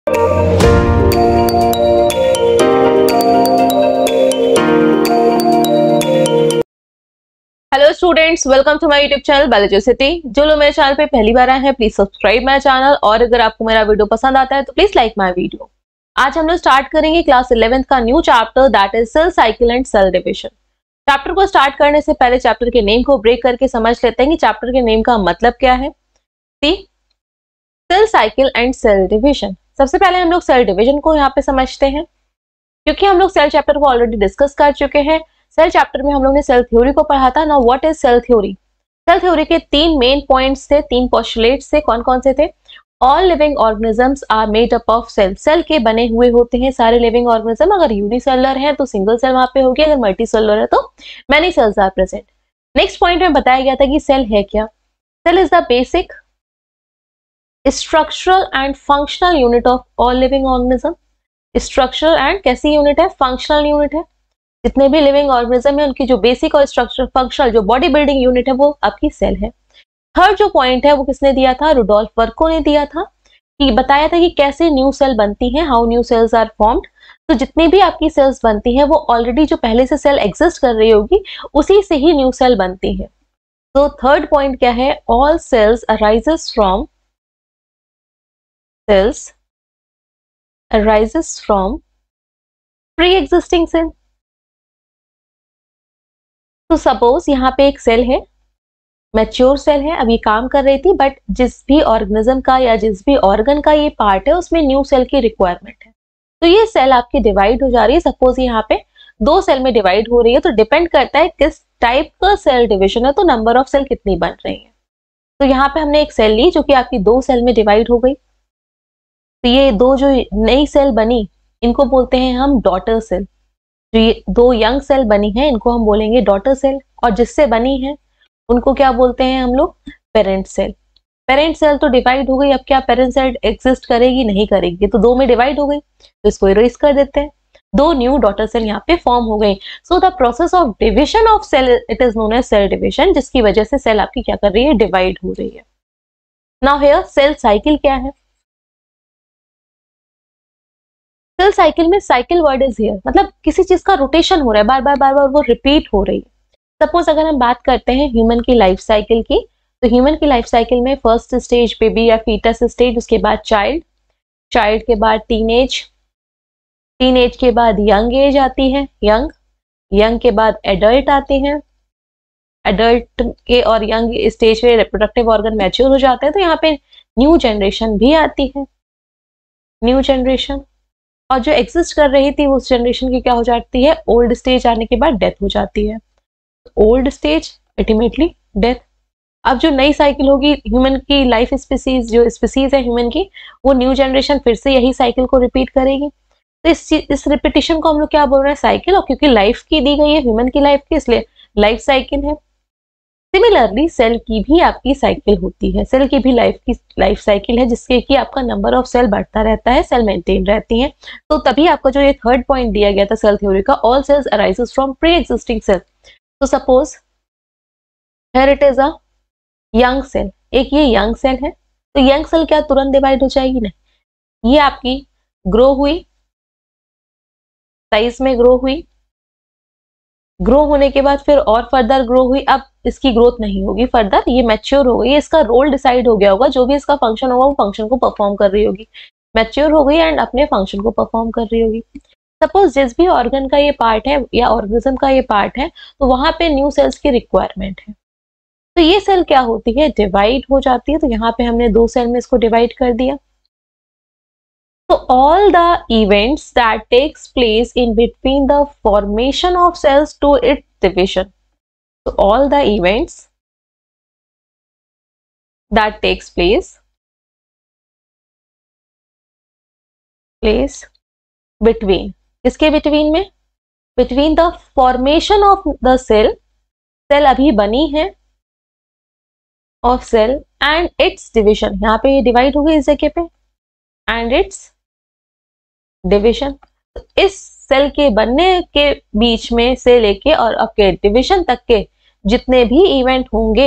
Hello students, welcome to my YouTube channel biology city. जो लोग मेरे चैनल पे पहली बार आए हैं प्लीज सब्सक्राइब माय चैनल, और अगर आपको मेरा वीडियो पसंद आता है तो प्लीज लाइक माय वीडियो। आज हम लोग स्टार्ट करेंगे क्लास 11th का new chapter, that is cell cycle and cell division. Chapter को स्टार्ट करने से पहले चैप्टर के नेम को ब्रेक करके समझ लेते हैं कि चैप्टर के नेम का मतलब क्या है। See cell cycle and cell division. सबसे पहले हम लोग सेल डिविजन को यहाँ पे समझते हैं, क्योंकि हम लोग सेल चैप्टर को ऑलरेडी डिस्कस कर चुके हैं। सेल चैप्टर में हम लोग ने सेल थ्योरी को पढ़ा था। Now what is cell theory? Cell theory के तीन मेन पॉइंट्स थे, तीन पोस्टुलेट्स थे। कौन कौन से थे? All living organisms are made up of cell. Cell के बने हुए होते हैं सारे लिविंग ऑर्गेनिज्म। अगर यूनिसेलुलर है तो सिंगल सेल वहां पे होगी, अगर मल्टी सेलुलर है तो many cells are present. Next point में बताया गया था कि सेल है क्या। Cell is the basic structural and functional unit of all living organism. Structural and कैसी यूनिट है? फंक्शनल यूनिट है। जितने भी लिविंग ऑर्गेनिज्म है उनकी जो बेसिक और स्ट्रक्चरल फंक्शनल जो बॉडी बिल्डिंग यूनिट है वो आपकी सेल है। थर्ड जो पॉइंट है वो किसने दिया था? रुडोल्फ वर्को ने दिया था, कि बताया था कि कैसे न्यू सेल बनती हैं, how new cells are formed. तो जितनी भी आपकी सेल्स बनती हैं वो ऑलरेडी जो पहले से सेल एग्जिस्ट कर रही होगी उसी से ही न्यू सेल बनती है। तो थर्ड पॉइंट क्या है? All cells arises from pre existing cell. तो सपोज यहाँ पे एक सेल है, मैच्योर सेल है, अभी काम कर रही थी, बट जिस भी ऑर्गेनिज्म का या जिस भी ऑर्गन का ये पार्ट है उसमें न्यू सेल की रिक्वायरमेंट है। तो ये सेल आपकी डिवाइड हो जा रही है। सपोज यहाँ पे दो सेल में डिवाइड हो रही है, तो डिपेंड करता है किस टाइप का सेल डिविजन है तो नंबर ऑफ सेल कितनी बन रही है। तो यहाँ पे हमने एक सेल ली जो कि आपकी दो सेल में डिवाइड हो गई। तो ये दो जो नई सेल बनी इनको बोलते हैं हम डॉटर सेल। जो ये दो यंग सेल बनी है इनको हम बोलेंगे डॉटर सेल, और जिससे बनी है उनको क्या बोलते हैं हम लोग? Parent cell. पेरेंट सेल तो डिवाइड हो गई, अब क्या पेरेंट सेल एग्जिस्ट करेगी? नहीं करेगी, तो दो में डिवाइड हो गई, तो इसको इरेज कर देते हैं। दो न्यू डॉटर सेल यहाँ पे फॉर्म हो गई। So the process of division of cell it is known as cell division, जिसकी वजह से सेल आपकी क्या कर रही है? डिवाइड हो रही है। नाउ हियर सेल साइकिल क्या है? सेल साइकिल में साइकिल वर्ड इज हियर, मतलब किसी चीज का रोटेशन हो रहा है, बार बार वो रिपीट हो रही है। सपोज अगर हम बात करते हैं ह्यूमन की लाइफ साइकिल की, तो ह्यूमन की लाइफ साइकिल में फर्स्ट स्टेज बेबी या फीटस स्टेज, उसके बाद चाइल्ड, चाइल्ड के बाद टीनेज, टीनेज के बाद यंग एज आती है, यंग, यंग के बाद एडल्ट आते हैं, एडल्ट के और यंग स्टेज पे रिप्रोडक्टिव ऑर्गन मैच्योर हो जाते हैं। तो यहाँ पे न्यू जनरेशन भी आती है, न्यू जनरेशन। और जो एग्जिस्ट कर रही थी उस जनरेशन की क्या हो जाती है? ओल्ड स्टेज आने के बाद डेथ हो जाती है। Old stage ultimately death. अब जो नई साइकिल होगी ह्यूमन की लाइफ स्पीसीज, जो स्पीसीज है ह्यूमन की, वो न्यू जनरेशन फिर से यही साइकिल को रिपीट करेगी। तो इस रिपीटिशन को हम लोग क्या बोल रहे हैं? साइकिल। और क्योंकि लाइफ की दी गई है ह्यूमन की लाइफ की, इसलिए लाइफ साइकिल है। सिमिलरली सेल की भी आपकी साइकिल होती है, सेल की भी लाइफ साइकिल है, जिसके कि आपका नंबर ऑफ सेल बढ़ता रहता है, सेल मेंटेन रहती हैं। तो तभी आपका जो ये थर्ड पॉइंट दिया गया था सेल थ्योरी का, all cells arises from pre existing cell. तो suppose here it is a young cell, एक ये यंग सेल है, तो यंग सेल क्या तुरंत डिवाइड हो जाएगी? नहीं, ये आपकी ग्रो हुई, साइज में ग्रो हुई, ग्रो होने के बाद फिर और फर्दर ग्रो हुई। अब इसकी ग्रोथ नहीं होगी फर्दर, ये मैच्योर हो गई, इसका रोल डिसाइड हो गया होगा, जो भी इसका फंक्शन होगा वो फंक्शन को परफॉर्म कर रही होगी, मैच्योर हो गई एंड अपने फंक्शन को परफॉर्म कर रही होगी। सपोज जिस भी ऑर्गन का ये पार्ट है या ऑर्गेनिज्म का ये पार्ट है, तो वहां पे न्यू सेल्स की रिक्वायरमेंट है। तो ये सेल क्या होती है? डिवाइड हो जाती है। तो यहाँ पे हमने दो सेल में इसको डिवाइड कर दिया। So all the events that takes place in between the formation of cells to its division. So all the events that takes place between, किसके between में? Between the formation of the cell, cell अभी बनी है, of cell and its division, यहाँ पे ये divide हो गई इस जगह पे, and its डिविजन। इस सेल के बनने के बीच में से लेके और आपके डिवीजन तक के जितने भी इवेंट होंगे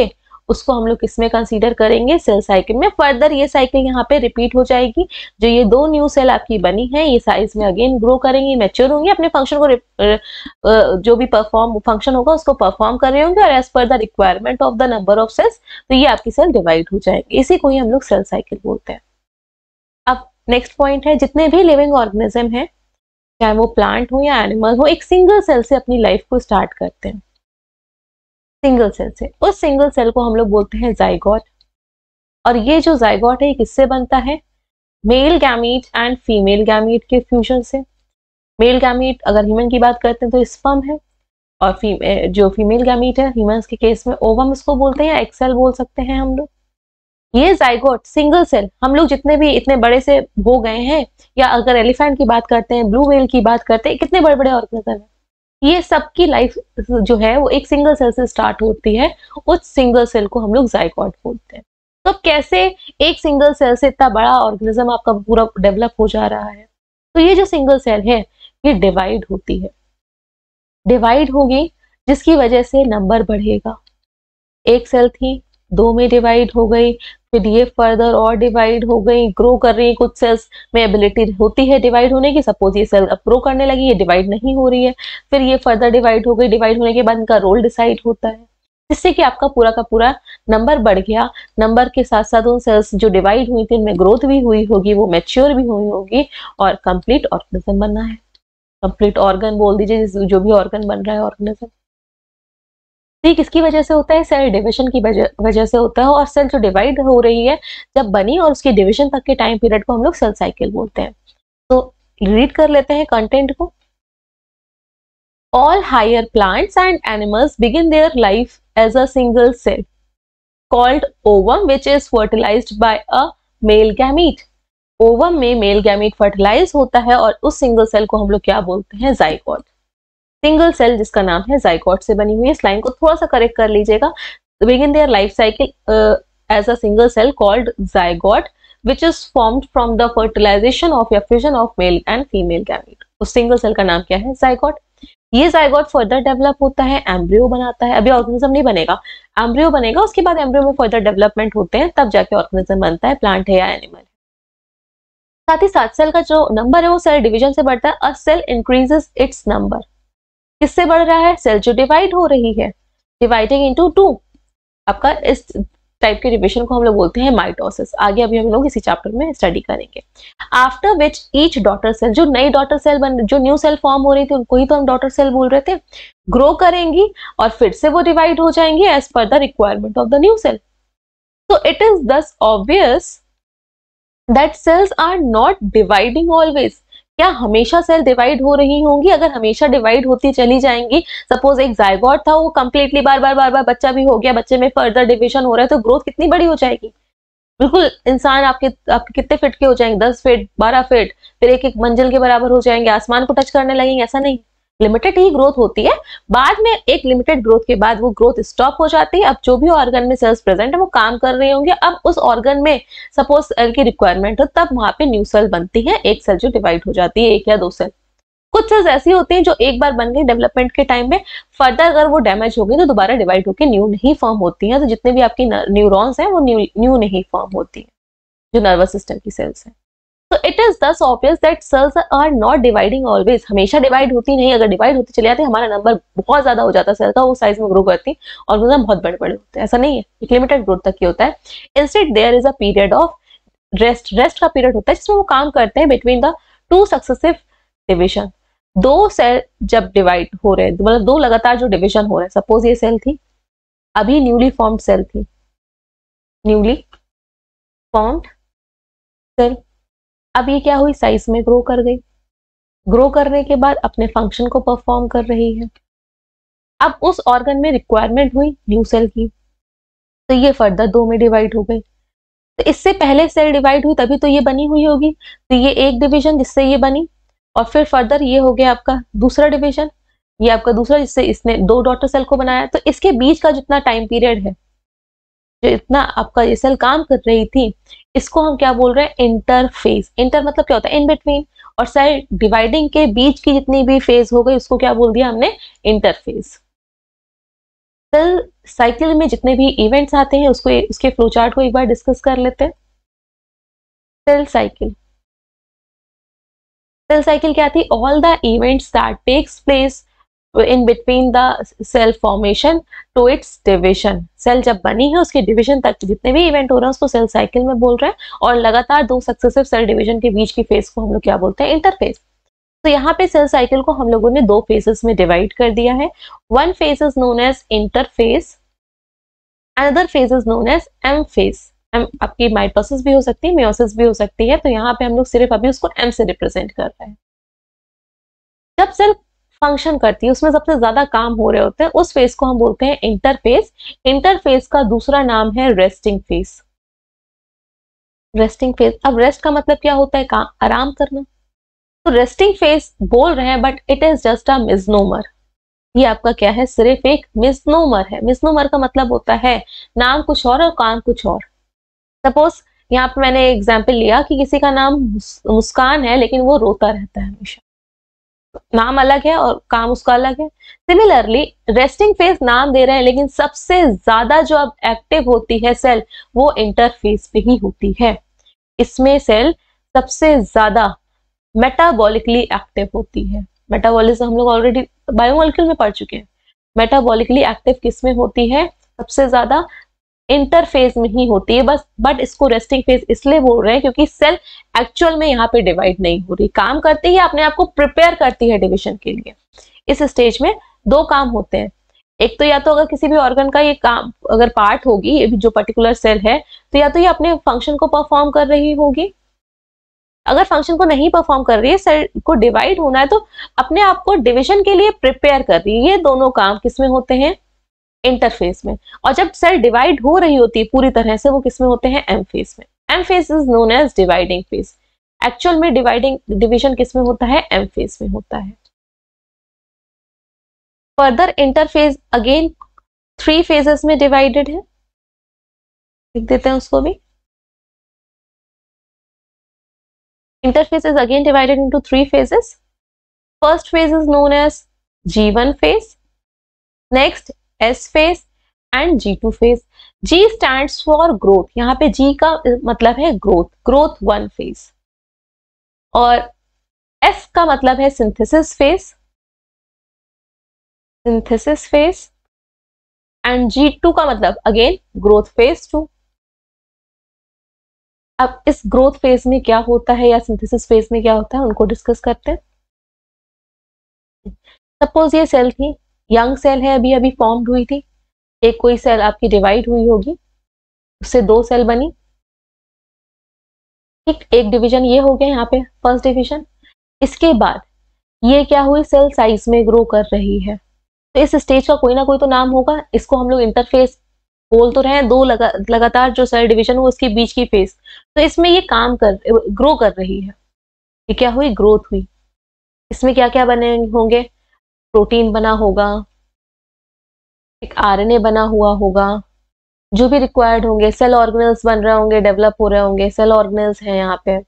उसको हम लोग किसमें कंसीडर करेंगे, सेल साइकिल में। फर्दर ये साइकिल यहाँ पे रिपीट हो जाएगी, जो ये 2 न्यू सेल आपकी बनी है ये साइज में अगेन ग्रो करेंगी, मैच्योर होंगी, अपने फंक्शन को जो भी परफॉर्म फंक्शन होगा उसको परफॉर्म कर रहे होंगे, और as per the requirement of the number of cells तो ये आपकी सेल डिवाइड हो जाएंगे। इसी को ही हम लोग सेल साइकिल बोलते हैं। अब नेक्स्ट पॉइंट है, जितने भी लिविंग ऑर्गेनिज्म है, चाहे वो प्लांट हो या एनिमल हो, एक सिंगल सेल से अपनी लाइफ को स्टार्ट करते हैं, सिंगल सेल से। उस सिंगल सेल को हम लोग बोलते हैं जाइगोट। और ये जो जाइगोट है ये किससे बनता है, male gamete and female gamete के फ्यूजन से। मेल गैमीट अगर ह्यूमन की बात करते हैं तो स्पर्म है, और जो फीमेल गैमीट है ह्यूमंस के केस में ओवम इसको बोलते हैं, या एक्सेल सेल बोल सकते हैं हम लोग। ये जाइगोट सिंगल सेल हम लोग जितने भी इतने बड़े से हो गए हैं, या अगर एलिफेंट की बात करते हैं, ब्लू व्हेल की बात करते हैं, कितने बड़े बड़े ऑर्गेनिज्म है, ये सबकी लाइफ जो है वो एक सिंगल सेल से स्टार्ट होती है। उस सिंगल सेल को हम लोग जाइगोट बोलते हैं। तो कैसे एक सिंगल सेल से इतना बड़ा ऑर्गेनिज्म आपका पूरा डेवलप हो जा रहा है, तो ये जो सिंगल सेल है ये डिवाइड होती है, डिवाइड होगी जिसकी वजह से नंबर बढ़ेगा। एक सेल थी 2 में डिवाइड हो गई, फिर ये फर्दर और डिवाइड हो गई, ग्रो कर रही है। कुछ सेल्स में एबिलिटी होती है डिवाइड होने की, सपोज ये सेल अब ग्रो करने लगी, ये डिवाइड नहीं हो रही है, फिर ये फर्दर डिवाइड हो गई, डिवाइड होने के बाद इनका रोल डिसाइड होता है, जिससे कि आपका पूरा का पूरा नंबर बढ़ गया। नंबर के साथ साथ उन सेल्स जो डिवाइड हुई थी उनमें ग्रोथ भी हुई होगी, वो मैच्योर भी हुई होगी, और कंप्लीट ऑर्गेनिज्म बनना है। कंप्लीट ऑर्गन बोल दीजिए, जो भी ऑर्गन बन रहा है ऑर्गेनिज्म। ये किसकी वजह से होता है, सेल डिवीजन की वजह से होता है। और सेल जो डिवाइड हो रही है जब बनी और उसकी डिवीजन तक के टाइम पीरियड को हम लोग सेल साइकिल बोलते हैं। तो रीड कर लेते हैं कंटेंट को। All higher plants and animals begin their life as a single cell called ovum which is fertilised by a male gamete. Ovum में मेल गैमीट फर्टिलाइज होता है और उस सिंगल सेल को हम लोग क्या बोलते हैं, जाइगोट। सिंगल सेल जिसका नाम है जाइगोट से बनी हुई है। इस लाइन को थोड़ा सा करेक्ट कर लीजिएगा। Begin their life cycle as a single cell called zygote which is formed from the fertilization of या fusion of male and female gamete। उस सिंगल सेल का नाम क्या है, जाइगोट। ये जाइगोट फर्दर डेवलप होता है, एम्ब्रियो बनाता है। अभी ऑर्गेनिज्म नहीं बनेगा, एम्ब्रियो बनेगा, उसके बाद एम्ब्रियो में फर्दर डेवलपमेंट होते हैं, तब जाके ऑर्गेनिज्म बनता है, प्लांट है या एनिमल। साथ ही साथ सेल का जो नंबर है वो सेल डिवीजन से बढ़ता है। A cell increases its number. किससे बढ़ रहा है, सेल जो डिवाइड हो रही है, डिवाइडिंग इनटू 2। आपका इस टाइप के डिवीजन को हम लोग बोलते हैं माइटोसिस। आगे अभी हम लोग इसी चैप्टर में स्टडी करेंगे। After which each daughter cell, जो नई डॉटर सेल जो न्यू सेल फॉर्म हो रही थी उनको ही तो हम डॉटर सेल बोल रहे थे, ग्रो करेंगी और फिर से वो डिवाइड हो जाएंगी as per the requirement of the new cell. तो it is thus obvious that cells are not dividing always. क्या हमेशा सेल डिवाइड हो रही होंगी? अगर हमेशा डिवाइड होती चली जाएंगी, सपोज एक जाइगोट था, वो कंप्लीटली बार बार बच्चा भी हो गया, बच्चे में फर्दर डिवीजन हो रहा है, तो ग्रोथ कितनी बड़ी हो जाएगी। बिल्कुल इंसान आपके कितने फीट के हो जाएंगे, 10 फीट 12 फीट, फिर एक मंजिल के बराबर हो जाएंगे, आसमान को टच करने लगेंगे, ऐसा नहीं। लिमिटेड ही ग्रोथ होती है, बाद में एक लिमिटेड ग्रोथ के बाद वो ग्रोथ स्टॉप हो जाती है। अब जो भी ऑर्गन में सेल्स प्रेजेंट है वो काम कर रहे होंगे, अब उस ऑर्गन में सपोज सेल की रिक्वायरमेंट हो, तब वहां पे न्यू सेल बनती है, एक सेल जो डिवाइड हो जाती है, एक या 2 सेल। कुछ सेल्स ऐसी होती हैं जो एक बार बन गई डेवलपमेंट के टाइम में, फर्दर अगर वो डैमेज हो गई तो दोबारा डिवाइड होकर न्यू नहीं फॉर्म होती है। तो जितने भी आपकी न्यूरॉन्स हैं वो न्यू नहीं फॉर्म होती है, जो नर्वस सिस्टम की सेल्स हैं। तो it is thus obvious that cells are not dividing always. हमेशा डिवाइड होती नहीं, अगर डिवाइड होती चली जाती हमारा नंबर बहुत ज्यादा हो जाता सेल का, वो साइज में ग्रो करती और वो बहुत बड़े बड़े होते हैं, ऐसा नहीं है, एक लिमिटेड ग्रोथ तक ही होता है। Instead there is a period of rest. Rest का पीरियड होता है जिसमें वो काम करते हैं between the 2 successive division. 2 cell जब डिवाइड हो रहे हैं, मतलब 2 लगातार जो डिविजन हो रहे हैं, सपोज ये सेल थी, अभी न्यूली फॉर्म्ड सेल थी, न्यूली फॉर्म्ड सेल, अब ये क्या हुई, साइज में ग्रो कर गई, ग्रो करने के बाद अपने फंक्शन को परफॉर्म कर रही है। अब उस ऑर्गन में रिक्वायरमेंट हुई न्यू सेल की, तो ये फर्दर 2 में डिवाइड हो गई। तो इससे पहले सेल डिवाइड हुई तभी तो ये बनी हुई होगी, तो ये एक डिवीजन जिससे ये बनी, और फिर फर्दर ये हो गया आपका दूसरा डिवीजन, ये आपका दूसरा जिससे इसने 2 डॉटर सेल को बनाया। तो इसके बीच का जितना टाइम पीरियड है, जो इतना आपका ये सेल काम कर रही थी, इसको हम क्या बोल रहे हैं, इंटरफेज। इंटर मतलब क्या होता है, इन बिटवीन, और सेल डिवाइडिंग के बीच की जितनी भी फेज हो गई उसको क्या बोल दिया हमने, इंटरफेज। सेल साइकिल में जितने भी इवेंट्स आते हैं उसके फ्लो चार्ट को एक बार डिस्कस कर लेते हैं। सेल साइकिल क्या थी? All the events that takes place in between the cell formation to its division. Cell जब बनी है उसके डिविजन तक जितने भी इवेंट हो रहे हैं उसको सेल साइकिल में बोल रहे हैं। और लगातार दो सक्सेसिव सेल डिविजन के बीच की फेज को हम लोग क्या बोलते हैं? इंटरफेज। तो यहाँ पे सेल साइकिल को हम लोगों ने दो फेजेस में डिवाइड कर दिया है। One phase is known as interphase, another phase is known as M phase. आपकी माइटोसिस भी हो सकती है, मेयोसिस भी हो सकती है, तो यहाँ पे हम लोग सिर्फ अभी उसको एम से रिप्रेजेंट कर रहे हैं। जब सेल फंक्शन करती है उसमें सबसे ज्यादा काम हो रहे होते हैं, उस फेज को हम बोलते हैं इंटरफेज। इंटरफेज का दूसरा नाम है रेस्टिंग फेज। रेस्टिंग फेज, अब रेस्ट का मतलब क्या होता है? काम, आराम करना। तो रेस्टिंग फेज बोल रहे हैं but it is just a misnomer. ये आपका क्या है? सिर्फ एक मिसनोमर है। मिसनोमर का मतलब होता है नाम कुछ और काम कुछ और। सपोज यहाँ पे मैंने एग्जाम्पल लिया कि किसी का नाम मुस्कान है लेकिन वो रोता रहता है हमेशा, नाम अलग है और काम उसका अलग है। सिमिलरली रेस्टिंग फेज नाम दे रहे हैं लेकिन सबसे ज्यादा जो अब एक्टिव होती है सेल वो इंटरफेज पे ही होती है। इसमें सेल सबसे ज्यादा मेटाबॉलिकली एक्टिव होती है। मेटाबॉलिज्म हम लोग ऑलरेडी बायोमोलिक्यूल में पढ़ चुके हैं। मेटाबॉलिकली एक्टिव किस में होती है? सबसे ज्यादा इंटरफेज में ही होती है। बस बट इसको रेस्टिंग फेज इसलिए बोल रहे हैं क्योंकि सेल एक्चुअल में यहाँ पे डिवाइड नहीं हो रही, काम करती है, अपने आप को प्रिपेयर करती है डिविजन के लिए। इस स्टेज में दो काम होते हैं। एक तो या तो अगर किसी भी ऑर्गन का ये काम अगर पार्ट होगी, ये भी जो पर्टिकुलर सेल है, तो या तो ये अपने फंक्शन को परफॉर्म कर रही होगी। अगर फंक्शन को नहीं परफॉर्म कर रही है, सेल को डिवाइड होना है तो अपने आप को डिविजन के लिए प्रिपेयर कर रही है। ये दोनों काम किसमें होते हैं? इंटरफेज में। और जब सेल डिवाइड हो रही होती है पूरी तरह से, वो किसमें होते हैं? एम फेज में। M phase is known as dividing phase. Actual में डिविजन किसमें होता है? एम फेज में होता है। फर्दर इंटरफेज अगेन 3 फेजेस में डिवाइडेड है, लिख देते हैं उसको भी। Interface is again divided into 3 phases. First phase is known as G1 phase, next S phase and G2 phase. G stands for growth. यहाँ पे G का मतलब है growth 1 phase, और S का मतलब है synthesis phase and G2 का मतलब again growth phase 2. अब इस ग्रोथ फेज में क्या होता है या सिंथेसिस फेज में क्या होता है उनको डिस्कस करते हैं। सपोज ये सेल थी, यंग सेल है, अभी अभी फॉर्म्ड हुई थी। एक कोई सेल आपकी डिवाइड हुई होगी, उससे 2 सेल बनी। ठीक, एक डिवीजन ये हो गया यहाँ पे फर्स्ट डिवीजन। इसके बाद ये क्या हुई? सेल साइज में ग्रो कर रही है। तो इस स्टेज का कोई ना कोई तो नाम होगा। इसको हम लोग इंटरफेस बोल तो रहे हैं, दो लगातार जो सेल डिवीजन हो उसके बीच की फेज। तो इसमें ये ग्रो कर रही है। ये क्या हुई? ग्रोथ हुई। इसमें क्या क्या बने होंगे? प्रोटीन बना होगा, एक आरएनए बना हुआ होगा, जो भी रिक्वायर्ड होंगे, सेल ऑर्गेनेल्स बन रहे होंगे, डेवलप हो रहे होंगे, सेल ऑर्गेनेल्स हैं यहाँ पे।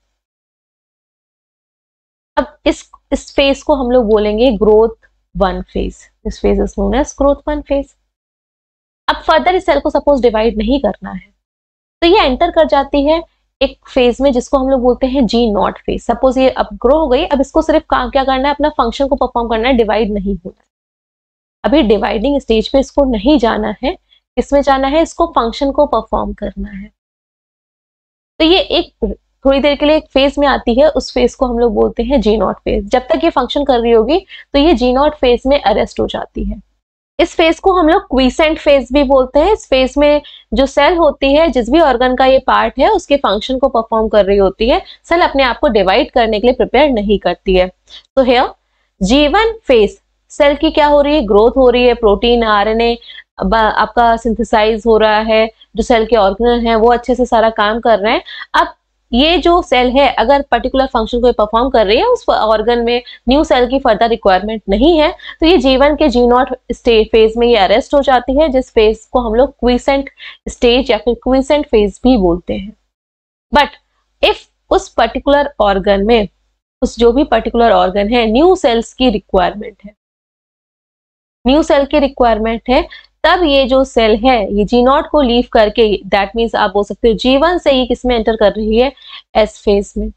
अब इस फेज को हम लोग बोलेंगे growth 1 phase. This phase is known as growth 1 phase. अब फर्दर इस सेल को सपोज डिवाइड नहीं करना है तो ये एंटर कर जाती है एक फेज में जिसको हम लोग बोलते हैं G0 फेज। सपोज ये अब ग्रो हो गई, अब इसको सिर्फ काम क्या करना है? अपना फंक्शन को परफॉर्म करना है, डिवाइड नहीं होना है। अभी डिवाइडिंग स्टेज पे इसको नहीं जाना है, इसमें जाना है इसको फंक्शन को परफॉर्म करना है। तो ये एक थोड़ी देर के लिए एक फेज में आती है, उस फेज को हम लोग बोलते हैं G0 फेज। जब तक ये फंक्शन कर रही होगी तो ये G0 फेज में अरेस्ट हो जाती है। इस फेज को हम लोग क्वीसेंट फेज भी बोलते हैं। इस फेज में जो सेल होती है, जिस भी ऑर्गन का ये पार्ट है, उसके फंक्शन को परफॉर्म कर रही होती है। सेल अपने आप को डिवाइड करने के लिए प्रिपेयर नहीं करती है। तो हियर G1 फेज, सेल की क्या हो रही है? ग्रोथ हो रही है, प्रोटीन आरएनए आपका सिंथेसाइज हो रहा है, जो सेल के ऑर्गेनल हैं वो अच्छे से सारा काम कर रहे हैं। अब ये जो सेल है अगर पर्टिकुलर फंक्शन को परफॉर्म कर रही है, उस ऑर्गन में न्यू सेल की फर्दर रिक्वायरमेंट नहीं है, तो ये G1 के G0 स्टेज फेज में ये अरेस्ट हो जाती है, जिस फेज को हम लोग क्वीसेंट स्टेज या फिर क्वीसेंट फेज भी बोलते हैं। बट इफ उस पर्टिकुलर ऑर्गन में, उस जो भी पर्टिकुलर ऑर्गन है, न्यू सेल्स की रिक्वायरमेंट है, तब ये जो सेल है ये G0 को लीव करके, दैट मीन्स आप बोल सकते हो G1 से ये किस में एंटर कर रही है, एस फेज में।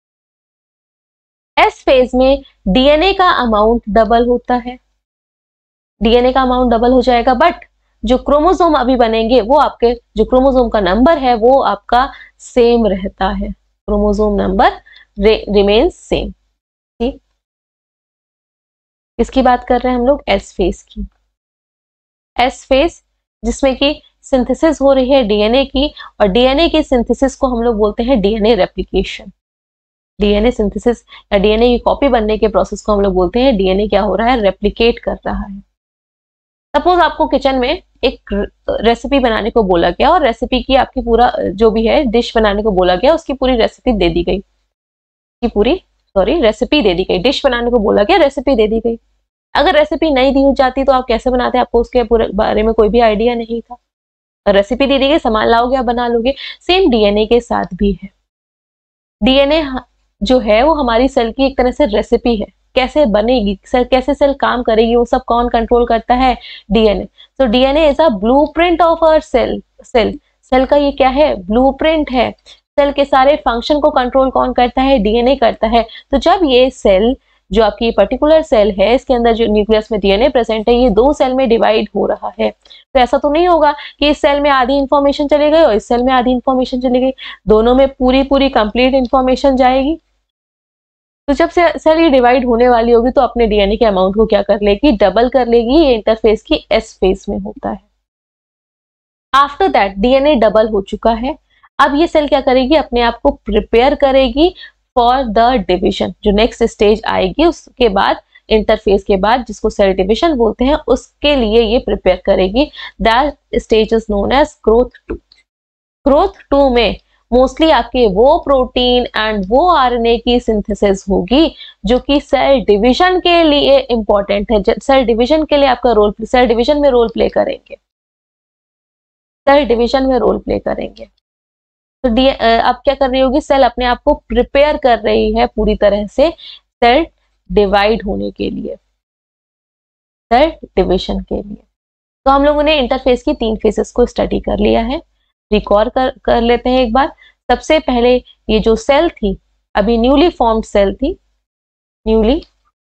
एस फेज में डीएनए का अमाउंट डबल होता है, डीएनए का अमाउंट डबल हो जाएगा, बट जो क्रोमोसोम अभी बनेंगे वो आपके, जो क्रोमोसोम का नंबर है वो आपका सेम रहता है, क्रोमोसोम नंबर रिमेन्स सेम। ठीक, किसकी बात कर रहे हैं हम लोग, एस फेज की। एस फेज जिसमें कि सिंथेसिस हो रही है डीएनए की, और डीएनए की सिंथेसिस को हम लोग बोलते हैं डीएनए रेप्लिकेशन। डीएनए सिंथेसिस या डीएनए की कॉपी बनने के प्रोसेस को हम लोग बोलते हैं डीएनए क्या हो रहा है, रेप्लिकेट कर रहा है। सपोज आपको किचन में एक रेसिपी बनाने को बोला गया और रेसिपी की आपकी पूरा जो भी है डिश बनाने को बोला गया, उसकी पूरी रेसिपी दे दी गई, की पूरी रेसिपी दे दी गई, डिश बनाने को बोला गया, रेसिपी दे दी गई। अगर रेसिपी नहीं दी जाती तो आप कैसे बनाते, आपको उसके पूरे बारे में कोई भी आइडिया नहीं था, रेसिपी दे दी गई, सामान लाओगे आप बना लोगे। सेम डीएनए के साथ भी है, डीएनए जो है वो हमारी सेल की एक तरह से रेसिपी है, कैसे बनेगी सेल, कैसे सेल काम करेगी, वो सब कौन कंट्रोल करता है, DNA. So DNA is a blueprint of our cell. Cell का ये क्या है, ब्लूप्रिंट है। सेल के सारे फंक्शन को कंट्रोल कौन करता है, डीएनए करता है। तो जब ये सेल, जो आपकी पर्टिकुलर सेल है, इसके अंदर जो न्यूक्लियस में डीएनए प्रेजेंट है, ये दो सेल में डिवाइड हो रहा है, तो ऐसा तो नहीं होगा कि इस सेल में आधी इंफॉर्मेशन चली गई और इस सेल में आधी इंफॉर्मेशन चली गई, दोनों में पूरी कंप्लीट इंफॉर्मेशन जाएगी। तो जब से सेल ये डिवाइड होने वाली होगी तो अपने डीएनए के अमाउंट को क्या कर लेगी, डबल कर लेगी। ये इंटरफेस की एस फेज में होता है। आफ्टर दैट डीएनए डबल हो चुका है, अब ये सेल क्या करेगी, अपने आप को प्रिपेयर करेगी फॉर द डिविजन। जो नेक्स्ट स्टेज आएगी उसके बाद, इंटरफेस के बाद, जिसको सेल डिविजन बोलते हैं, उसके लिए ये प्रिपेयर करेगी। That stage is known as growth 2। Growth 2 में मोस्टली आपके वो प्रोटीन एंड वो आरएनए की सिंथेसिस होगी जो कि सेल डिवीजन के लिए इंपॉर्टेंट है। सेल डिवीजन के लिए आपका रोल, सेल डिवीजन में रोल प्ले करेंगे, सेल डिवीजन में रोल प्ले करेंगे। तो अब क्या कर रही होगी, सेल अपने आप को प्रिपेयर कर रही है पूरी तरह से सेल डिवाइड होने के लिए, सेल डिवीजन के लिए। तो हम लोगों ने इंटरफेस की 3 फेजेस को स्टडी कर लिया है। रिकॉल कर लेते हैं एक बार। सबसे पहले ये जो सेल थी, अभी न्यूली फॉर्म्ड सेल थी, न्यूली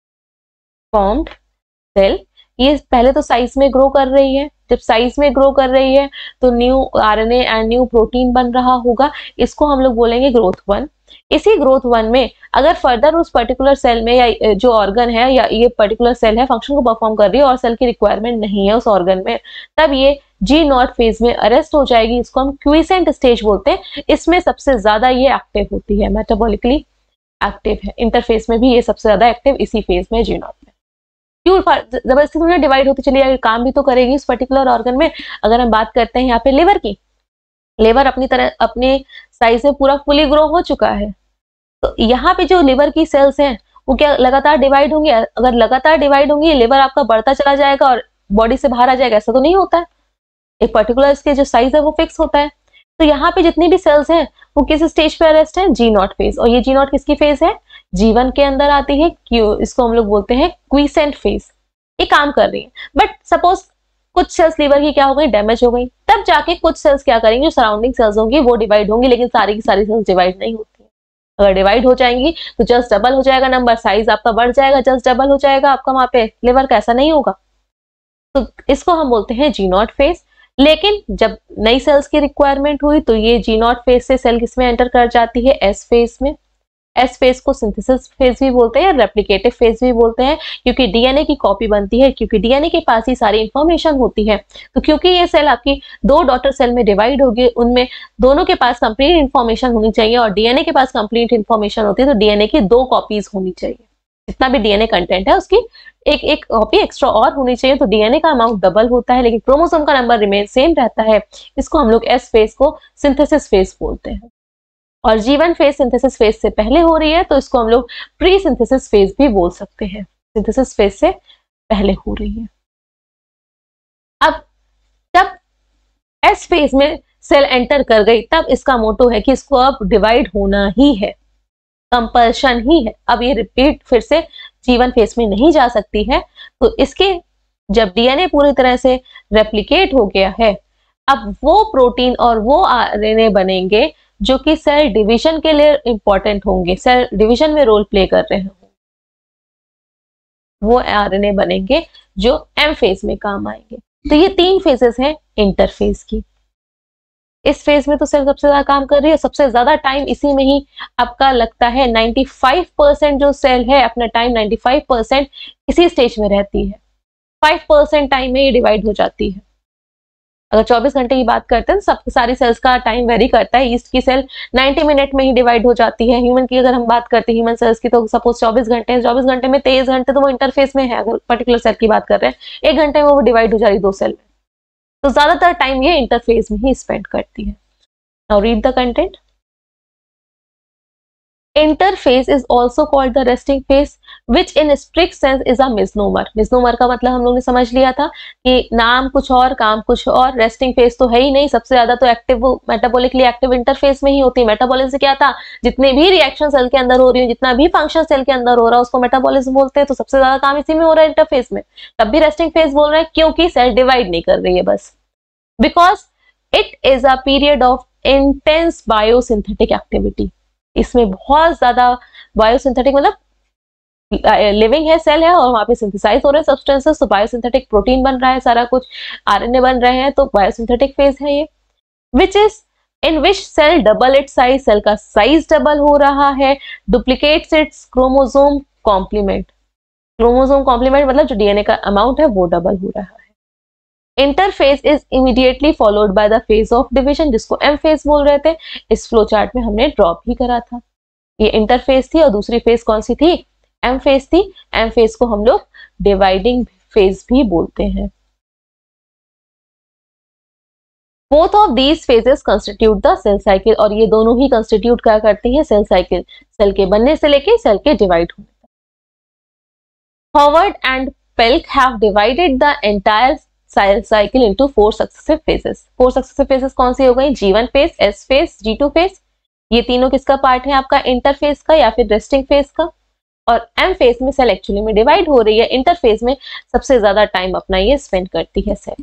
फॉर्म्ड सेल, ये पहले तो साइज में ग्रो कर रही है। जब साइज में ग्रो कर रही है तो new RNA and new protein बन रहा होगा, इसको हम लोग बोलेंगे ग्रोथ 1। इसी ग्रोथ 1 में अगर फर्दर उस पर्टिकुलर सेल में या जो ऑर्गन है या ये पर्टिकुलर सेल है फंक्शन को परफॉर्म कर रही है और सेल की रिक्वायरमेंट नहीं है उस ऑर्गन में, तब ये G0 फेज में अरेस्ट हो जाएगी। इसको हम क्विसेंट स्टेज बोलते हैं। इसमें सबसे ज्यादा ये एक्टिव होती है, मेटाबॉलिकली एक्टिव है। इंटरफेस में भी ये सबसे ज्यादा एक्टिव इसी फेज में G0 में। क्यों, जबरदस्ती थोड़ी डिवाइड होती चली जाएगी, काम भी तो करेगी इस पर्टिकुलर ऑर्गन में। अगर हम बात करते हैं यहाँ पे लिवर की, लिवर अपनी तरह अपने साइज में पूरा फुली ग्रो हो चुका है, तो यहाँ पे जो लिवर की सेल्स हैं वो क्या लगातार डिवाइड होंगी? अगर लगातार डिवाइड होंगी, लिवर आपका बढ़ता चला जाएगा और बॉडी से बाहर आ जाएगा, ऐसा तो नहीं होता है। एक पर्टिकुलर इसके जो साइज है वो फिक्स होता है। तो यहाँ पे जितनी भी सेल्स हैं वो किस स्टेज पे अरेस्ट है, G0 फेज। और ये G0 किसकी फेज है, G1 के अंदर आती है। इसको हम लोग बोलते हैं क्विसेंट फेज। ये काम कर रही है, बट सपोज कुछ सेल्स लिवर की क्या हो गई, डैमेज हो गई, तब जाके कुछ सेल्स क्या करेंगी, जो सराउंडिंग सेल्स होंगी वो डिवाइड होंगी, लेकिन सारी की सारी सेल्स डिवाइड नहीं होती है। अगर डिवाइड हो जाएंगी तो जस्ट डबल हो जाएगा नंबर, साइज आपका बढ़ जाएगा, जस्ट डबल हो जाएगा आपका वहां पे लिवर का, ऐसा नहीं होगा। तो इसको हम बोलते हैं G0 फेज। लेकिन जब नई सेल्स की रिक्वायरमेंट हुई तो ये G0 फेज से सेल किसमें एंटर कर जाती है, एस फेज में। एस फेज को सिंथेसिस फेज भी बोलते हैं, रेप्लिकेटिव फेज भी बोलते हैं, क्योंकि डीएनए की कॉपी बनती है, क्योंकि डीएनए के पास ही सारी इंफॉर्मेशन होती है। तो क्योंकि ये सेल आपकी 2 डॉटर सेल में डिवाइड होगी, उनमें दोनों के पास कंप्लीट इंफॉर्मेशन होनी चाहिए और डीएनए के पास कंप्लीट इंफॉर्मेशन होती है, तो डीएनए की 2 कॉपीज होनी चाहिए। जितना भी डीएनए कंटेंट है उसकी एक कॉपी एक्स्ट्रा और होनी चाहिए, तो डीएनए का अमाउंट डबल होता है, लेकिन क्रोमोसोम का नंबर रिमेन सेम रहता है। इसको हम लोग एस फेज को सिंथेसिस फेज बोलते हैं। और G1 फेज सिंथेसिस फेज से पहले हो रही है तो इसको हम लोग प्री सिंथेसिस फेज भी बोल सकते हैं। सिंथेसिस फेज से पहले हो रही है। अब जब एस फेज में सेल एंटर कर गई, तब इसका मोटो है कि इसको अब डिवाइड होना ही है, कंपल्शन ही है। अब ये रिपीट फिर से G1 फेज में नहीं जा सकती है, तो इसके जब डीएनए पूरी तरह से रेप्लिकेट हो गया है, अब वो प्रोटीन और वो आरएनए बनेंगे जो कि सेल डिवीजन के लिए इंपॉर्टेंट होंगे, सेल डिवीजन में रोल प्ले कर रहे होंगे। वो आरएनए बनेंगे जो एम फेज में काम आएंगे। तो ये 3 फेजेस हैं इंटरफेज की। इस फेज में तो सेल सबसे ज्यादा काम कर रही है, सबसे ज्यादा टाइम इसी में ही आपका लगता है। 95% जो सेल है अपना टाइम 95% इसी स्टेज में रहती है। 5% टाइम में ये डिवाइड हो जाती है। अगर 24 घंटे की बात करते हैं, सब सारी सेल्स का टाइम वेरी करता है। ईस्ट की सेल 90 मिनट में ही डिवाइड हो जाती है। ह्यूमन की अगर हम बात करते हैं ह्यूमन सेल्स की, तो सपोज 24 घंटे हैं, 24 घंटे में 23 घंटे तो वो इंटरफेस में है। अगर पर्टिकुलर सेल की बात कर रहे हैं, 1 घंटे में वो डिवाइड हो जा रही 2 सेल में। तो ज्यादातर टाइम ये इंटरफेस में ही स्पेंड करती है। Now read the content. Interphase is also called the resting phase, which in strict sense is a misnomer. Misnomer का मतलब हम लोग ने समझ लिया था कि नाम कुछ और काम कुछ और, रेस्टिंग फेज तो है ही नहीं। सबसे ज्यादा तो एक्टिव मेटाबॉलिकली एक्टिव इंटरफेस में ही होती है। मेटाबॉलिज्म से क्या था, जितने भी रिएक्शन सेल के अंदर हो रही है, जितना भी फंक्शन सेल के अंदर हो रहा है, उसको मेटाबॉलिज्म बोलते हैं। तो सबसे ज्यादा काम इसी में हो रहा है इंटरफेस में। तब भी रेस्टिंग फेज बोल रहे हैं क्योंकि सेल डिवाइड नहीं कर रही है बस, because it is a period of intense biosynthetic activity. इसमें बहुत ज्यादा बायोसिंथेटिक मतलब लिविंग है, सेल है और वहां पे सिंथेसाइज हो रहे हैं सब्सटेंसेस, तो बायोसिंथेटिक प्रोटीन बन रहा है, सारा कुछ आरएनए बन रहे हैं, तो बायोसिंथेटिक फेज है ये। Which is in which cell double its size, cell का साइज डबल हो रहा है। Duplicates its chromosome complement, chromosome complement मतलब जो डीएनए का अमाउंट है वो डबल हो रहा है। Interphase is immediately followed by the phase of division, जिसको एम फेज बोल रहे थे। इस फ्लो चार्ट में हमने ड्रॉप ही करा था। ये इंटरफेज थी और दूसरी फेज कौन सी थी, एम फेज थी। एम फेज को हम लोग डिवाइडिंग फेज भी बोलते हैं। Both of these phases constitute the cell cycle, और ये दोनों ही कंस्टिट्यूट क्या करती है, सेल साइकिल, सेल के बनने से लेके सेल के डिवाइड होने तक। Howard and Pelc have divided the entire cell cycle into 4 successive phases. 4 successive phases कौन सी हो गई, G1 phase, S phase, G2 phase. ये तीनों किसका पार्ट है आपका, इंटरफेज का या फिर रेस्टिंग फेज का। और एम फेज में सेल एक्चुअली में डिवाइड हो रही है। इंटरफेज में सबसे ज्यादा टाइम अपना ये स्पेंड करती है सेल।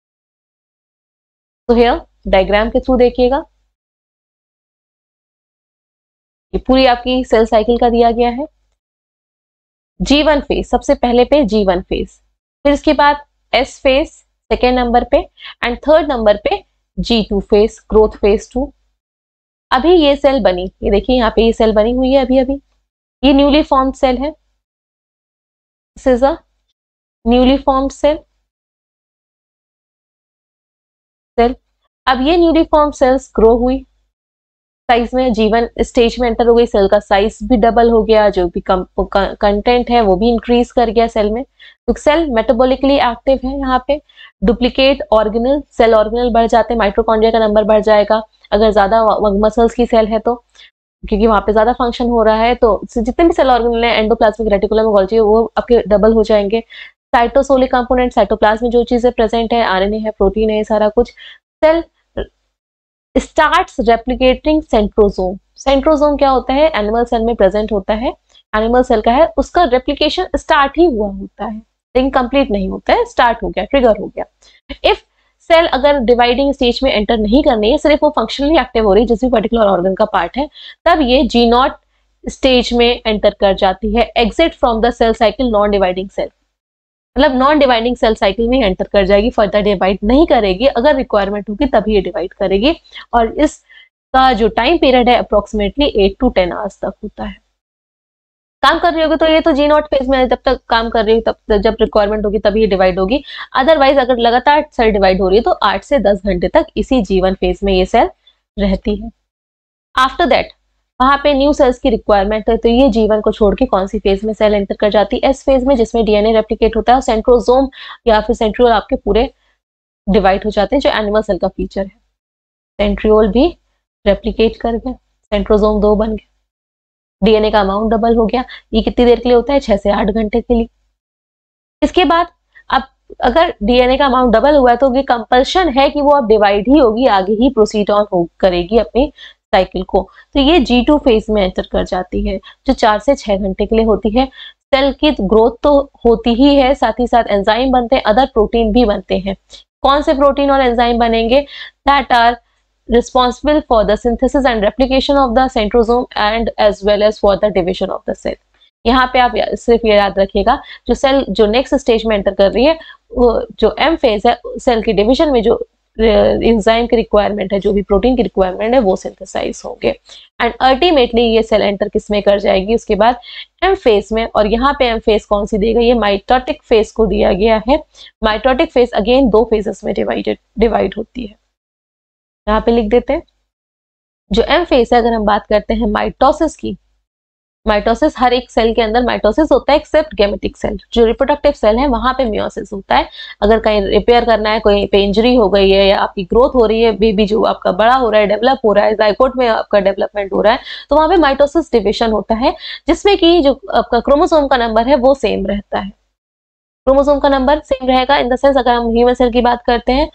तो हियर डायग्राम के थ्रू देखिएगा, ये पूरी आपकी सेल साइकिल का दिया गया है। G1 फेज सबसे पहले पे G1 फेज, फिर इसके बाद S फेज सेकेंड नंबर पे, एंड थर्ड नंबर पे G2 फेज, ग्रोथ फेज 2। अभी ये सेल बनी, ये देखिए यहाँ पे ये सेल बनी हुई है अभी अभी, ये न्यूली फॉर्म्ड सेल है। This is a newly formed cell. अब ये न्यूली फॉर्म्ड सेल्स ग्रो हुई, साइज में G1 स्टेज में एंटर हो गई, सेल का साइज भी डबल हो गया, जो भी कंटेंट है वो भी इंक्रीज कर गया सेल में। तो सेल मेटाबॉलिकली एक्टिव है यहाँ पे। डुप्लीकेट ऑर्गेनल, सेल ऑर्गेनल बढ़ जाते हैं, माइटोकॉन्ड्रिया का नंबर बढ़ जाएगा अगर ज्यादा मसल्स की सेल है तो, क्योंकि वहां पे ज्यादा फंक्शन हो रहा है। तो जितने भी सेल ऑर्गेनल है, एंडोप्लाज्मिक रेटिकुलम, गोल्गी, वो आपके डबल हो जाएंगे। साइटोसोलिक कंपोनेंट, साइटोप्लाज्म में जो चीजें प्रेजेंट है, आरएनए है, प्रोटीन है, सारा कुछ। Cell starts replicating centrosome. Centrosome क्या होता है, एनिमल सेल में प्रेजेंट होता है, एनिमल सेल का है, उसका रेप्लिकेशन स्टार्ट ही हुआ होता है, लेकिन कंप्लीट नहीं होता है, स्टार्ट हो गया, ट्रिगर हो गया। इफ सेल अगर डिवाइडिंग स्टेज में एंटर नहीं करनी है, सिर्फ वो फंक्शनली एक्टिव हो रही है जिस भी पर्टिकुलर ऑर्गन का पार्ट है, तब ये G0 स्टेज में एंटर कर जाती है। Exit from the cell cycle non dividing cell, मतलब नॉन डिवाइडिंग सेल साइकिल में एंटर कर जाएगी, फर्दर डिवाइड नहीं करेगी। अगर रिक्वायरमेंट होगी तभी ये डिवाइड करेगी, और इसका जो टाइम पीरियड है अप्रोक्सीमेटली 8 to 10 आवर्स तक होता है। काम कर रही होगी तो ये तो G0 फेज में जब तक काम कर रही होगी, तब जब रिक्वायरमेंट होगी तभी ये डिवाइड होगी। अदरवाइज अगर लगातार सेल डिवाइड हो रही है तो 8 से 10 घंटे तक इसी G1 फेज में ये सेल रहती है। आफ्टर दैट वहां पे न्यू सेल्स की रिक्वायरमेंट है, तो ये G1 को छोड़ के कौन सी फेज में सेल एंटर कर जाती है, S फेज में, जिसमें डीएनए रेप्लिकेट होता है, और सेंट्रोसोम या फिर सेंट्रियोल आपके पूरे डिवाइड हो जाते हैं, जो एनिमल सेल का फीचर है। सेंट्रियोल भी रेप्लिकेट कर गया, सेंट्रोसोम 2 बन गया, डीएनए का अमाउंट डबल हो गया। ये कितनी देर के लिए होता है, 6 से 8 घंटे के लिए। इसके बाद अब अगर डीएनए का अमाउंट डबल हुआ है तो ये कंपल्शन है कि वो अब डिवाइड ही होगी, आगे ही प्रोसीड ऑन करेगी अपनी साइकिल को। तो ये G2 फेज में एंटर कर जाती है, जो 4 से 6 घंटे के लिए होती है। सेल की ग्रोथ तो होती ही है, साथ ही साथ एंजाइम बनते हैं, अदर प्रोटीन भी बनते हैं। कौन से प्रोटीन और एंजाइम बनेंगे? That are responsible for the synthesis and replication of the centrosome and as well as for the division of the cell। यहाँ पे आप सिर्फ ये याद रखिएगा, जो सेल जो नेक्स्ट स्टेज में एंटर कर रही है, वो जो एम फेज है, सेल की डिवीजन में जो एंजाइम की रिक्वायरमेंट है, जो भी प्रोटीन की रिक्वायरमेंट है, वो सिंथेसाइज होंगे एंड अल्टीमेटली ये सेल एंटर किस में कर जाएगी? उसके बाद एम फेज में। और यहाँ पे एम फेज कौन सी दी गई है? माइटोटिक फेज को दिया गया है। माइटोटिक फेज अगेन 2 फेजेस में डिवाइड होती है। यहाँ पे लिख देते हैं। जो एम फेज है, अगर हम बात करते हैं माइटोसिस की, माइटोसिस हर एक सेल के अंदर माइटोसिस होता है एक्सेप्ट गैमेटिक सेल। जो रिप्रोडक्टिव सेल है वहां पे मियोसिस होता है। अगर कहीं रिपेयर करना है, कोई पे इंजरी हो गई है या आपकी ग्रोथ हो रही है, बेबी जो आपका बड़ा हो रहा है, डेवलप हो रहा है, जाइगोट में आपका डेवलपमेंट हो रहा है, तो वहां पे माइटोसिस डिविजन होता है, जिसमें कि जो आपका क्रोमोसोम का नंबर है वो सेम रहता है। क्रोमोसोम का नंबर सेम रहेगा इन द सेंस, अगर हम ह्यूमन सेल की बात करते हैं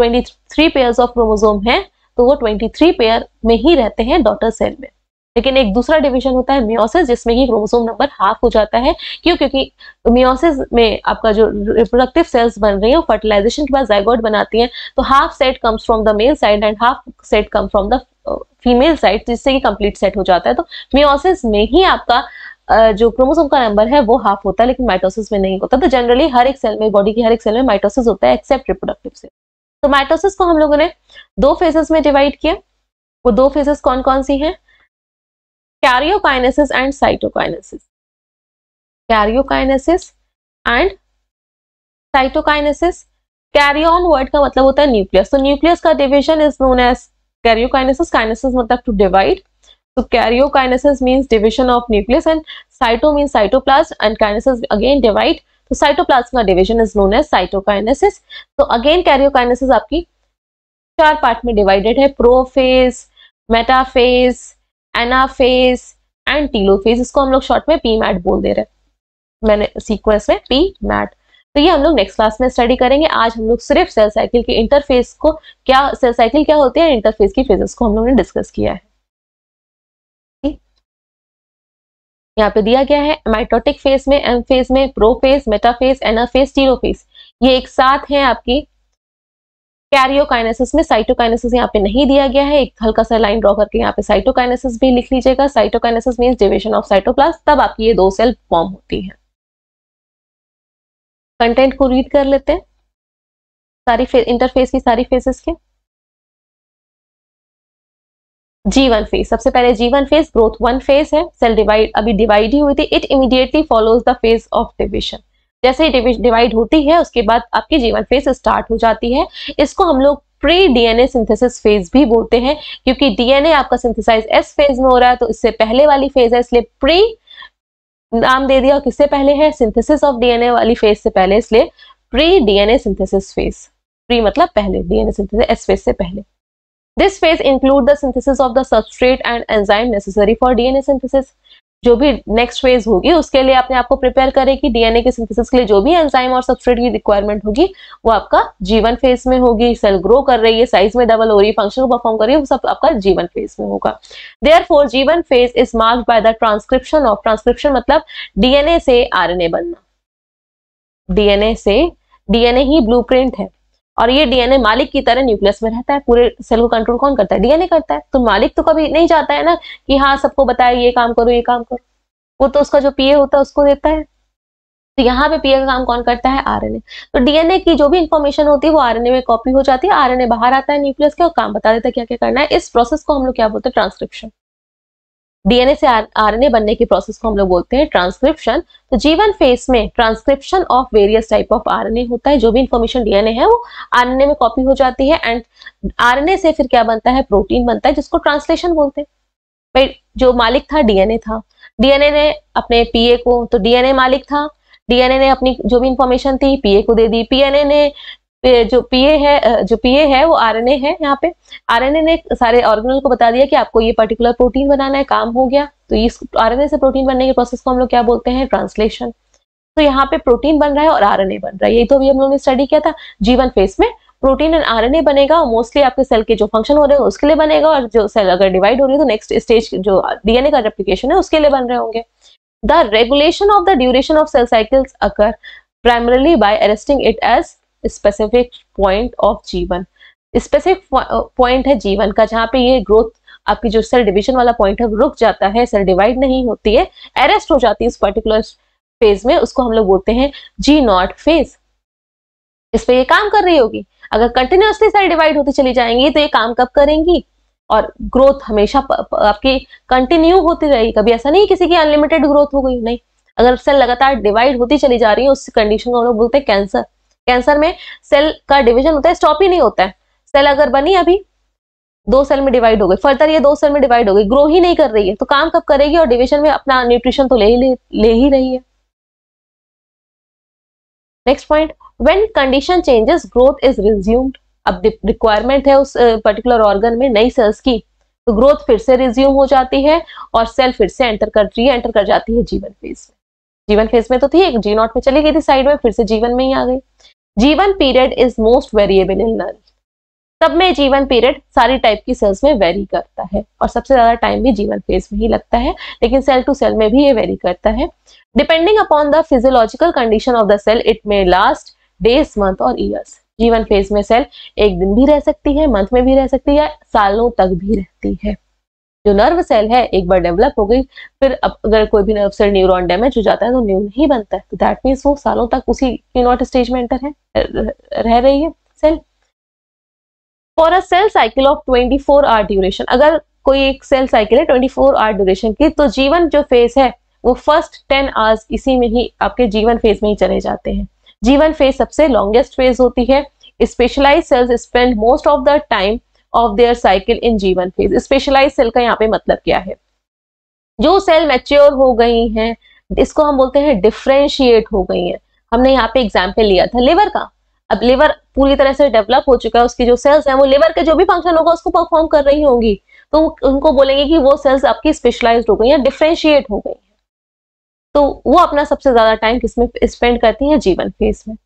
23 पेयर्स ऑफ क्रोमोसोम है, तो वो 23 पेयर में ही रहते हैं डॉटर सेल में। लेकिन एक दूसरा डिवीजन होता है मियोसिस, जिसमें कि क्रोमोसोम नंबर हाफ हो जाता है। क्यों? क्योंकि मियोसिस में आपका जो रिप्रोडक्टिव सेल्स बन रही है वो फर्टिलाइजेशन के बाद जाइगोट बनाती हैं, तो half set comes from the male side and half set come from the female side, जिससे कि कंप्लीट सेट हो जाता है। तो मियोसिस में ही आपका जो क्रोमोसोम का नंबर है वो हाफ होता है, लेकिन माइटोसिस में नहीं होता। तो जनरली हर एक सेल में, बॉडी की हर एक सेल में माइटोसिस होता है एक्सेप्ट रिप्रोडक्टिव सेल। तो माइटोसिस को हम लोगों ने 2 फेजेस में डिवाइड किया। वो 2 फेजेस कौन कौन सी हैं? Karyokinesis and cytokinesis. Karyokinesis and cytokinesis. Karyon word का मतलब होता है न्यूक्लियस, तो न्यूक्लियस का division is known as karyokinesis. Kinesis मतलब to divide, so karyokinesis means division of nucleus and cyto means cytoplasm and kinesis again divide, तो cytoplasm का division is known as cytokinesis। तो again karyokinesis आपकी 4 part में divided है, prophase, metaphase, anaphase and telophase. इसको हम लोग short में पीमैट बोल दे रहे हैं, मैंने सीक्वेंस में पीमैट। तो ये हम लोग नेक्स्ट क्लास में स्टडी करेंगे। आज हम लोग सिर्फ सेल साइकिल की इंटरफेस को, क्या सेल साइकिल क्या होती है, इंटरफेस की फेजेस को हम लोगों ने डिस्कस किया है। यहाँ पे दिया गया है माइटोटिक फेज में, एम फेज में, प्रोफेज, मेटाफेज, एनाफेज, टीलोफेज, ये एक साथ हैं आपकी। कैरियोकाइनेसिस में साइटोकाइनेसिस यहाँ पे नहीं दिया गया है, एक हल्का सा लाइन ड्रॉ करके यहाँ पे साइटोकाइनेसिस भी लिख लीजिएगा। Cytokinesis means division of cytoplasm, तब आपकी ये 2 सेल फॉर्म होती है। कंटेंट को रीड कर लेते हैं, सारी इंटरफेस की सारी फेजेस के। G1 फेज, सबसे पहले G1 फेज ग्रोथ 1 फेज है, सेल डिवाइड अभी डिवाइड ही हुई थी। It immediately follows the phase of division. जैसे ही डिवाइड होती है उसके बाद आपकी G1 फेज स्टार्ट हो जाती है। इसको हम लोग प्री डीएनए सिंथेसिस फेज भी बोलते हैं, क्योंकि डीएनए आपका सिंथेसाइज एस फेज में हो रहा है, तो इससे पहले वाली फेज है, इसलिए प्री नाम दे दिया। किससे पहले है? सिंथेसिस ऑफ डीएनए वाली फेज से पहले, इसलिए pre DNA synthesis phase. Pre मतलब पहले, डीएनए सिंथेसिस एस फेज से पहले। This phase include the synthesis of the substrate and enzyme necessary for DNA synthesis। जो भी नेक्स्ट फेज होगी उसके लिए अपने आप को प्रिपेयर करेगी। डीएनए के सिंथेसिस के लिए जो भी एंजाइम और सबस्ट्रेट की रिक्वायरमेंट होगी वो आपका G1 फेज में होगी। सेल ग्रो कर रही है, साइज में डबल हो रही है, फंक्शन को परफॉर्म कर रही है, वो सब आपका G1 फेज में होगा। Therefore G1 phase is marked by the transcription of, transcription मतलब डीएनए से आरएनए बनना। डीएनए से, डीएनए ही ब्लूप्रिंट है और ये डीएनए मालिक की तरह न्यूक्लियस में रहता है। पूरे सेल को कंट्रोल कौन करता है? डीएनए करता है। तो मालिक तो कभी नहीं चाहता है ना कि हाँ सबको बताए ये काम करो ये काम करो, वो तो उसका जो पीए होता है उसको देता है। तो यहाँ पे पीए का काम कौन करता है? आरएनए। तो डीएनए की जो भी इंफॉर्मेशन होती है वो आरएनए में कॉपी हो जाती है, आरएनए बाहर आता है न्यूक्लियस के और काम बता देता है क्या क्या करना है। इस प्रोसेस को हम लोग क्या बोलते हैं? ट्रांसक्रिप्शन। डीएनए से आरएनए बनने की प्रोसेस को हम लोग बोलते हैं ट्रांसक्रिप्शन। तो G1 फेज में transcription of various type of RNA होता है। जो भी इंफॉर्मेशन डीएनए है वो आरएनए में कॉपी हो जाती है एंड आरएनए से फिर क्या बनता है? प्रोटीन बनता है, जिसको ट्रांसलेशन बोलते हैं। भाई जो मालिक था डीएनए था, डीएनए ने अपने पीए को, तो डीएनए मालिक था, डीएनए ने अपनी जो भी इंफॉर्मेशन थी पीए को दे दी। पीएनए ने जो पीए है वो आरएनए है। यहाँ पे आरएनए ने सारे ऑर्गेनल को बता दिया कि आपको ये पर्टिकुलर प्रोटीन बनाना है, काम हो गया। तो इस आरएनए से प्रोटीन बनने के प्रोसेस को हम लोग क्या बोलते हैं? ट्रांसलेशन। तो यहाँ पे प्रोटीन बन रहा है और आरएनए बन रहा है, यही तो अभी हम लोगों ने स्टडी किया था। G1 फेज में प्रोटीन एंड आरएनए बनेगा और मोस्टली आपके सेल के जो फंक्शन हो रहे हैं उसके लिए बनेगा, और जो सेल अगर डिवाइड हो रही है तो नेक्स्ट स्टेज जो डीएनए का रेप्लिकेशन है उसके लिए बन रहे होंगे। The regulation of the duration of cell cycles occur primarily by arresting it as specific point of G1। Specific point है G1 का, जहां पे ये ग्रोथ आपकी जो सेल डिवीजन वाला पॉइंट है वो रुक जाता है, सेल डिवाइड नहीं होती है, अरेस्ट हो जाती है इस पर्टिकुलर फेज में, उसको हम लोग बोलते हैं G0 फेज। इस पे ये काम कर रही होगी। अगर कंटिन्यूअसली सेल डिवाइड होती चली जाएंगी तो ये काम कब करेंगी, और ग्रोथ हमेशा आपकी कंटिन्यू होती रहेगी। कभी ऐसा नहीं किसी की अनलिमिटेड ग्रोथ हो गई, नहीं। अगर सेल लगातार डिवाइड होती चली जा रही है, उस कंडीशन को हम लोग बोलते हैं कैंसर। कैंसर में सेल का डिवीजन होता है, स्टॉप ही नहीं होता है। सेल अगर बनी अभी 2 सेल में डिवाइड हो गई, फर्दर ये 2 सेल में डिवाइड हो गई, ग्रो ही नहीं कर रही है, तो काम कब करेगी, और डिवीजन में अपना न्यूट्रिशन तो ले ही रही है। Next point, when condition changes growth is resumed. अब रिक्वायरमेंट है उस पर्टिकुलर ऑर्गन में नई सेल्स की, तो ग्रोथ फिर से रिज्यूम हो जाती है और सेल फिर से एंटर कर जाती है G1 फेज में। G1 फेज में तो थी, एक G0 में चली गई थी साइड में, फिर से G1 में ही आ गई। G1 period is most variable in null. तब में G1 पीरियड सारी टाइप की सेल्स में वेरी करता है, और सबसे ज्यादा टाइम भी G1 फेज में ही लगता है, लेकिन सेल टू सेल में भी ये वेरी करता है। Depending upon the physiological condition of the cell it may last days, month और ईयर्स। G1 फेज में सेल एक दिन भी रह सकती है, मंथ में भी रह सकती है, सालों तक भी रहती है। जो नर्व सेल है एक बार डेवलप हो गई, फिर अगर कोई भी नर्व सेल न्यूरॉन डैमेज हो जाता है तो न्यू नहीं बनता है, तो दैट मीन्स वो सालों तक उसी G0 स्टेज में रह रही है cell. For a cell cycle of 24 hour duration, अगर कोई एक सेल साइकिल है 24 आवर ड्यूरेशन की, तो G1 जो फेज है वो फर्स्ट 10 आवर्स इसी में ही आपके G1 फेज में ही चले जाते हैं। G1 फेज सबसे लॉन्गेस्ट फेज होती है। Specialised cells spend most of the time of their cycle in G1 phase. Specialised cell का यहाँ पे मतलब क्या है, जो सेल मैच्योर हो गई हैं, इसको हम बोलते हैं डिफरेंशिएट हो गई हैं। हमने यहाँ पे एग्जाम्पल लिया था लिवर का। अब लिवर पूरी तरह से डेवलप हो चुका है, उसकी जो सेल्स हैं वो लिवर के जो भी फंक्शन होगा उसको परफॉर्म कर रही होंगी, तो उनको बोलेंगे कि वो सेल्स आपकी स्पेशलाइज्ड हो गई हैं, डिफरेंशिएट हो गई हैं। तो वो अपना सबसे ज्यादा टाइम किसमें स्पेंड करती है, G1 फेज में।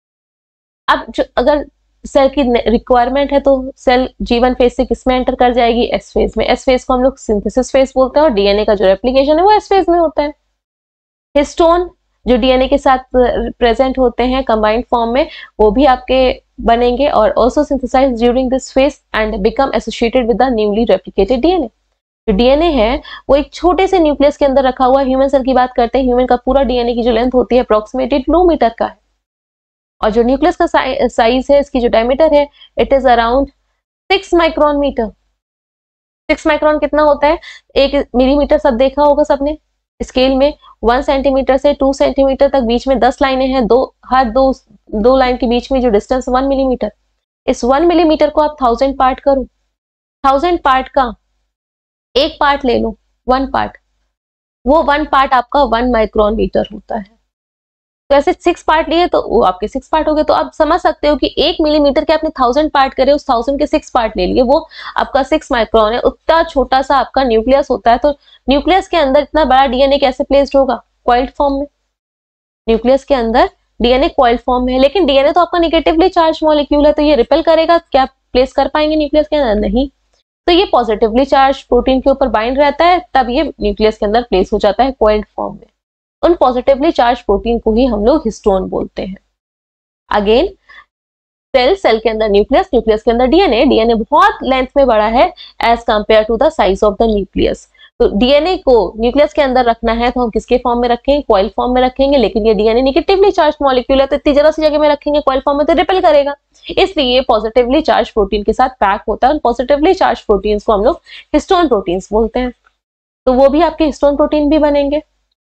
अब जो अगर सेल की रिक्वायरमेंट है तो सेल G1 फेज से किसमें एंटर कर जाएगी, S फेज में। S फेज को हम लोग सिंथेसिस फेज बोलते हैं, और डीएनए का जो रेप्लिकेशन है वो S फेज में होता है। हिस्टोन जो डीएनए के साथ प्रेजेंट होते हैं कंबाइंड फॉर्म में, वो भी आपके बनेंगे और also synthesise during this phase and become associated with the newly replicated DNA. जो डीएनए है वो एक छोटे से न्यूक्लियस के अंदर रखा हुआ है। ह्यूमन सेल की बात करते हैं, ह्यूमन का पूरा डीएनए की जो लेंथ होती है अप्रोक्सीमेटली 2 मीटर का है, और जो न्यूक्लियस का साइज है, इसकी जो डायमीटर है, it is around 6 micron metre. 6 micron कितना होता है, 1 मिलीमीटर सब देखा होगा सबने स्केल में। 1 सेंटीमीटर से 2 सेंटीमीटर तक बीच में 10 लाइनें हैं, हर दो लाइन के बीच में जो डिस्टेंस 1 मिलीमीटर। इस 1 मिलीमीटर को आप 1000 पार्ट करो, 1000 पार्ट का एक पार्ट ले लो, 1 पार्ट, वो 1 पार्ट आपका 1 माइक्रोन मीटर होता है। तो ऐसे 6 पार्ट लिए तो वो आपके 6 पार्ट हो गए। तो आप समझ सकते हो कि 1 मिलीमीटर के आपने 1000 पार्ट करे, उस 1000 के 6 पार्ट ले लिए, वो आपका 6 माइक्रोन है। उतना छोटा सा आपका न्यूक्लियस होता है, तो न्यूक्लियस के अंदर इतना बड़ा डीएनए कैसे प्लेस्ड होगा, कॉइल्ड फॉर्म में। न्यूक्लियस के अंदर डीएनए कॉइल्ड फॉर्म में है, लेकिन डीएनए तो आपका निगेटिवली चार्ज मॉलिक्यूल है, तो ये रिपेल करेगा, क्या प्लेस कर पाएंगे न्यूक्लियस के अंदर, नहीं। तो ये पॉजिटिवली चार्ज प्रोटीन के ऊपर बाइंड रहता है, तब ये न्यूक्लियस के अंदर प्लेस हो जाता है कॉइल्ड फॉर्म में। उन पॉजिटिवली चार्ज प्रोटीन को ही हम लोग हिस्टोन बोलते हैं। अगेन सेल के अंदर न्यूक्लियस, न्यूक्लियस के अंदर डीएनए, डीएनए बहुत लेंथ में बड़ा है as compare to the size of the nucleus. तो डीएनए को न्यूक्लियस के अंदर रखना है तो हम किसके फॉर्म में रखेंगे, कॉइल फॉर्म में रखेंगे, लेकिन ये डीएनए नेगेटिवली चार्ज मॉलिक्यूल है, तो इतनी जरा सी जगह में रखेंगे कॉइल फॉर्म में तो रिपेल करेगा, इसलिए ये पॉजिटिवली चार्ज प्रोटीन के साथ पैक होता है। और पॉजिटिवली चार्ज प्रोटीन्स को हम लोग हिस्टोन प्रोटीन्स बोलते हैं, तो वो भी आपके हिस्टोन प्रोटीन भी बनेंगे।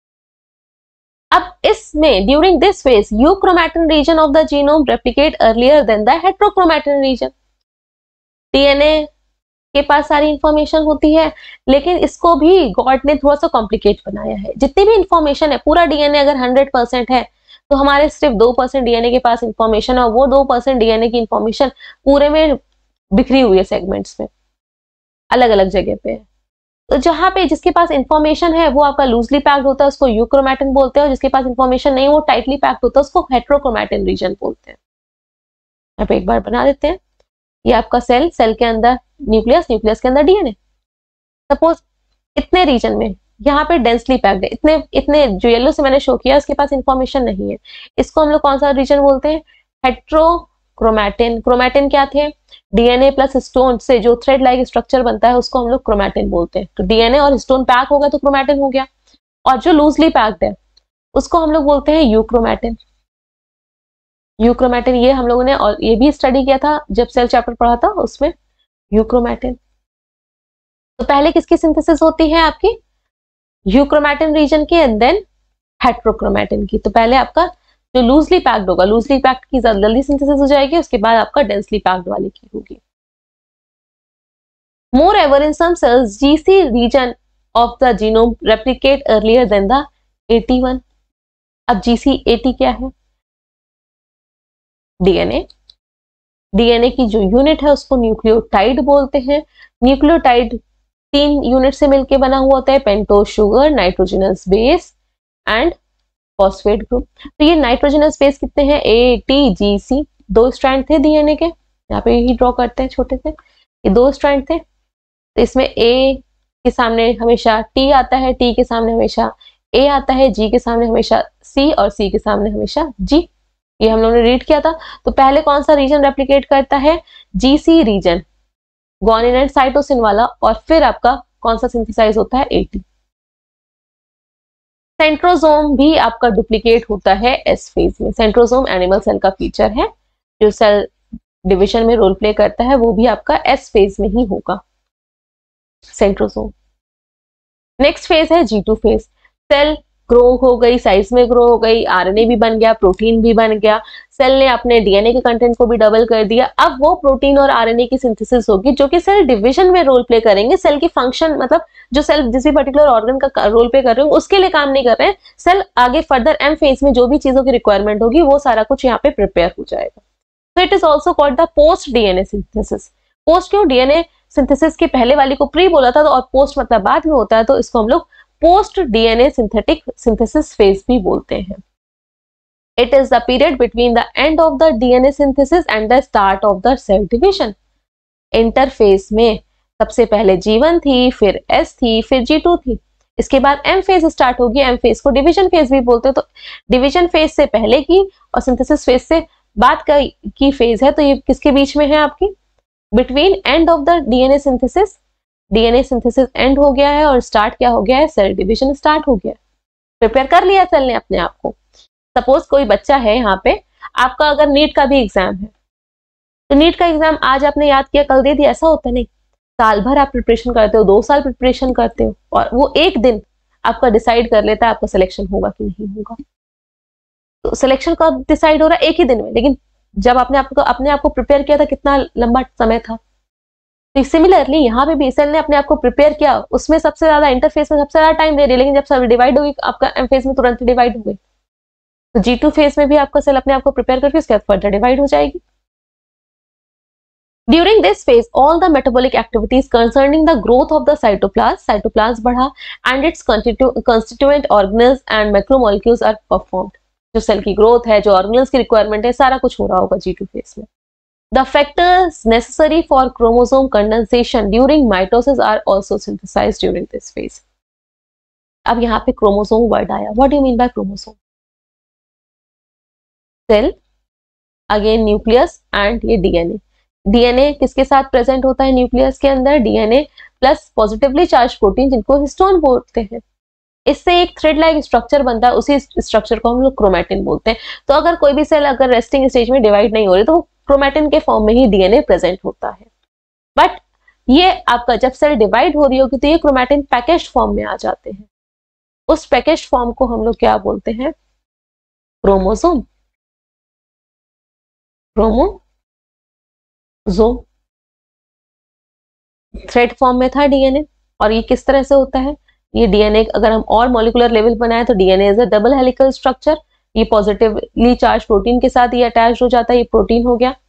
अब इसमें during this phase euchromatin region of the genome replicate earlier than the heterochromatin region. DNA के पास सारी इंफॉर्मेशन होती है, लेकिन इसको भी गॉड ने थोड़ा सा कॉम्प्लिकेट बनाया है। जितनी भी इंफॉर्मेशन है, पूरा डीएनए अगर 100% है तो हमारे सिर्फ 2% डीएनए के पास इंफॉर्मेशन है, और वो 2% डीएनए की इंफॉर्मेशन पूरे में बिखरी हुई है सेगमेंट्स में, अलग अलग जगह पे। तो जहां पे जिसके पास इंफॉर्मेशन है वो आपका लूजली पैक्ड होता है, उसको यूक्रोमैटिन बोलते हैं, और जिसके पास इंफॉर्मेशन नहीं वो टाइटली पैक्ड होता है, उसको हेट्रोक्रोमैटिन रीजन बोलते हैं। यहाँ पे एक बार बना देते हैं, ये आपका सेल के अंदर न्यूक्लियस, न्यूक्लियस के अंदर डीएनए। सपोज इतने रीजन में यहाँ पे डेंसली पैक्ड है, इतने इतने जो येलो से मैंने शो किया उसके पास इंफॉर्मेशन नहीं है। इसको हम लोग कौन सा रीजन बोलते हैं? हेट्रोक्रोमैटिन। क्रोमैटिन क्या थे? डीएनए प्लस हिस्टोन से जो थ्रेड लाइक स्ट्रक्चर बनता है उसको हम लोग क्रोमैटिन बोलते हैं। तो डीएनए और हिस्टोन पैक हो गया तो क्रोमैटिन हो गया, और जो लूजली पैक्ड है उसको हम लोग बोलते हैं यूक्रोमैटिन। यूक्रोमैटिन ये हम लोगों ने और ये भी स्टडी किया था जब सेल चैप्टर पढ़ा था उसमें, यूक्रोमैटिन। तो पहले किसकी सिंथेसिस होती है आपकी? यूक्रोमैटिन रीजन की एंड देन हेट्रोक्रोमैटिन की। तो पहले आपका जो लूजली पैक्ड होगा, लूजली पैक्ड की जल्दी सिंथेसिस हो जाएगी, उसके बाद आपका डेंसली पैक्ड वाले की होगी। Moreover, in some cells, GC region of the genome replicate earlier than the AT1. अब GC-AT क्या है? डीएनए। डीएनए की जो यूनिट है उसको न्यूक्लियोटाइड बोलते हैं। न्यूक्लियोटाइड 3 यूनिट से मिलकर बना हुआ होता है, pentose sugar, nitrogenous base and phosphate group. तो ये नाइट्रोजनस बेस कितने हैं? ATGC, 2 स्ट्रैंड थे डीएनए के, यहाँ पे यही ड्रॉ करते हैं छोटे से, ये 2 स्ट्रैंड थे। तो इसमें A के सामने हमेशा T आता है, T के सामने हमेशा A आता है, G के सामने हमेशा C और C के सामने हमेशा G। ये हम लोगों ने रीड किया था। तो पहले कौन सा रीजन रेप्लिकेट करता है? GC region, guanine and cytosine वाला, और फिर आपका कौन सा सिंथेसाइज होता है? AT। सेंट्रोसोम भी आपका डुप्लीकेट होता है S फेज में। सेंट्रोसोम एनिमल सेल का फीचर है जो सेल डिविजन में रोल प्ले करता है, वो भी आपका S फेज में ही होगा, सेंट्रोसोम। नेक्स्ट फेज है G2 फेज। सेल ग्रो हो गई, साइज में ग्रो हो गई, आरएनए भी बन गया, प्रोटीन भी बन गया, सेल ने अपने डीएनए के कंटेंट को भी डबल कर दिया। अब वो प्रोटीन और आरएनए की सिंथेसिस होगी जो कि सेल डिवीजन में रोल प्ले करेंगे। सेल की फंक्शन मतलब जो सेल जिस भी पर्टिकुलर ऑर्गन का रोल प्ले कर रहे हो उसके लिए काम नहीं कर रहे हैं। सेल आगे फर्दर एम फेज में जो भी चीजों की रिक्वायरमेंट होगी वो सारा कुछ यहाँ पे प्रिपेयर हो जाएगा। तो it is also called the post DNA synthesis. Post क्यों? डीएनए सिंथेसिस के पहले वाली को प्री बोला था, तो और पोस्ट मतलब बाद में होता है, तो इसको हम लोग post DNA synthetic synthesis phase भी बोलते हैं। It is the period between the end of the DNA synthesis and the start of the cell division. Interphase में सबसे पहले G1 थी, फिर S थी, फिर G2 थी, इसके बाद M फेज स्टार्ट होगी। M फेज को डिवीजन फेज भी बोलते हैं। तो डिवीजन फेज से पहले की और सिंथेसिस फेज से बाद की फेज है, तो ये किसके बीच में है? आपकी between end of the DNA synthesis. DNA synthesis end हो गया है और स्टार्ट क्या हो गया है? सेल डिवीजन स्टार्ट हो गया है। प्रिपेयर कर लिया सेल ने अपने आप को। सपोज कोई बच्चा है यहाँ पे, आपका अगर नीट का भी एग्जाम है, तो नीट का एग्जाम आज आपने याद किया कल दे दिया, ऐसा होता नहीं। साल भर आप प्रिपरेशन करते हो, 2 साल प्रिपरेशन करते हो, और वो एक दिन आपका डिसाइड कर लेता है आपका सिलेक्शन होगा कि नहीं होगा। तो सिलेक्शन कब डिसाइड हो रहा है? एक ही दिन में। लेकिन जब आपने अपने आप को प्रिपेयर किया था कितना लंबा समय था। तो सिमिलरली यहाँ पे भी सेल ने अपने आप को प्रिपेयर किया, उसमें सबसे ज्यादा इंटरफेस में सबसे ज्यादा टाइम दे रही है, लेकिन जब सेल डिवाइड होगी आपका एम फेज में तुरंत डिवाइड हो गई। तो G2 फेज में भी आपका सेल अपने आप को प्रिपेयर करके उसके बाद फर्दर डिवाइड हो जाएगी। During this phase all the metabolic activities concerning the growth of the cytoplasm बढ़ा and its constituent organelles and macromolecules are performed. जो सेल की ग्रोथ है, जो ऑर्गेनेल्स की रिक्वायरमेंट है, सारा कुछ हो रहा होगा G2 फेज में। The factors necessary for chromosome condensation during mitosis are also synthesized during this phase. अब यहाँ पे क्रोमोसोम वर्ड आया। What do you mean by chromosome? Cell, again nucleus and ये डीएनए। डीएनए किसके साथ प्रेजेंट होता है न्यूक्लियस के अंदर? DNA plus positively charge protein जिनको हिस्टोन बोलते हैं। इससे एक थ्रेड लाइक स्ट्रक्चर बनता है, उसी स्ट्रक्चर को हम लोग क्रोमैटिन बोलते हैं। तो अगर कोई भी सेल अगर रेस्टिंग स्टेज में डिवाइड नहीं हो रही तो वो क्रोमैटिन के फॉर्म में ही डीएनए प्रेजेंट होता है। बट ये आपका जब सेल डिवाइड हो रही होगी तो ये क्रोमैटिन पैकेज्ड फॉर्म में आ जाते हैं। उस पैकेज्ड फॉर्म को हम लोग क्या बोलते हैं? क्रोमोसोम। क्रोमोसोम थ्रेड फॉर्म में था डीएनए। और ये किस तरह से होता है? ये डीएनए अगर हम और मॉलिक्यूलर लेवल बनाए तो DNA is a double helical structure. ये पॉजिटिवली चार्ज प्रोटीन के साथ ये अटैच हो जाता है, ये प्रोटीन हो गया।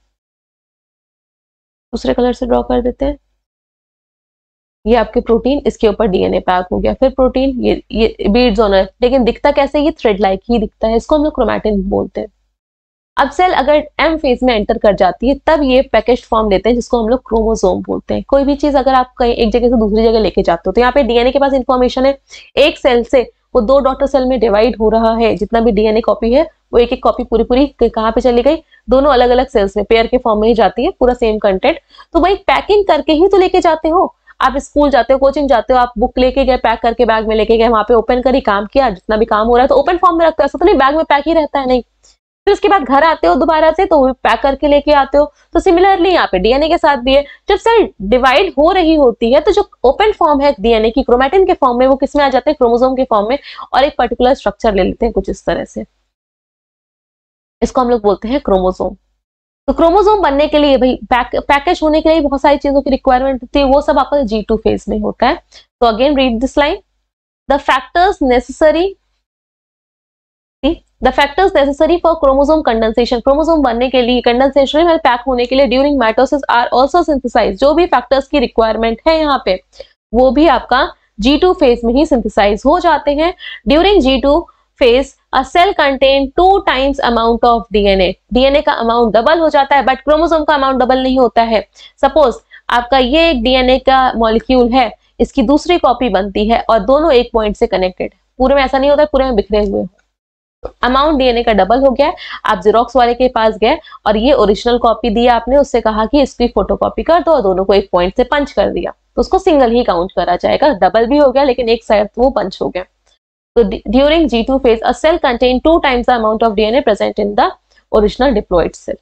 दूसरे कलर से ड्रॉ कर देते हैं। ये आपके प्रोटीन, इसके ऊपर डीएनए पैक हो गया, फिर प्रोटीन, ये बीड्स ऑन है, लेकिन दिखता कैसे? ये थ्रेड लाइक ही दिखता है। इसको हम लोग क्रोमैटिन बोलते हैं। अब सेल अगर एम फेज में एंटर कर जाती है तब ये पैकेज फॉर्म लेते हैं जिसको हम लोग क्रोमोसोम बोलते हैं। कोई भी चीज अगर आप कहीं एक जगह से दूसरी जगह लेके जाते हो तो यहाँ पे डीएनए के पास इंफॉर्मेशन है, एक सेल से वो 2 डॉटर सेल में डिवाइड हो रहा है, जितना भी डीएनए कॉपी है वो एक एक कॉपी पूरी पूरी कहाँ पे चली गई, दोनों अलग अलग सेल्स में पेयर के फॉर्म में ही जाती है, पूरा सेम कंटेंट। तो वही पैकिंग करके ही तो लेके जाते हो। आप स्कूल जाते हो, कोचिंग जाते हो, आप बुक लेके गए, पैक करके बैग में लेके गए, वहां पे ओपन करी, काम किया, जितना भी काम हो रहा है तो ओपन फॉर्म में रखते हो, ऐसा तो नहीं बैग में पैक ही रहता है, नहीं। फिर उसके बाद घर आते हो दोबारा से तो पैक करके लेके आते हो। तो सिमिलरली यहाँ पे डीएनए के साथ भी है, जब सेल डिवाइड हो रही होती है तो जो ओपन फॉर्म है डीएनए की क्रोमैटिन के फॉर्म में, वो किसमें आ जाते हैं, क्रोमोसोम के फॉर्म में, और एक पर्टिकुलर स्ट्रक्चर ले लेते हैं कुछ इस तरह से। इसको हम लोग बोलते हैं क्रोमोसोम। तो क्रोमोसोम बनने के लिए भाई पैकेज होने के लिए बहुत सारी चीजों की रिक्वायरमेंट होती है, वो सब आपका G2 फेज में होता है। तो again read this line, the factors necessary for chromosome condensation, chromosome बनने के लिए, कंडेंसेशन में पैक होने के लिए during mitosis are also synthesise, जो भी फैक्टर्स की रिक्वायरमेंट है यहाँ पे वो भी आपका G2 फेज में ही सिंथेसाइज हो जाते हैं। During G2 phase a cell contain 2 times amount of DNA, DNA का अमाउंट डबल हो जाता है, बट क्रोमोसोम का अमाउंट डबल नहीं होता है। सपोज आपका ये एक डीएनए का मॉलिक्यूल है, इसकी दूसरी कॉपी बनती है और दोनों एक पॉइंट से कनेक्टेड, पूरे में ऐसा नहीं होता है पूरे में बिखरे हुए, अमाउंट डीएनए का डबल हो गया। आप जेरोक्स वाले के पास गए और ये ओरिजिनल कॉपी दी आपने, उससे कहा कि इसकी फोटोकॉपी कर दो और दोनों को एक पॉइंट से पंच कर दिया, तो उसको सिंगल ही काउंट करा जाएगा, डबल भी हो गया लेकिन एक साइड वो पंच हो गया। So during G2 phase, a cell contains 2 times the amount of DNA present in the original diploid cell.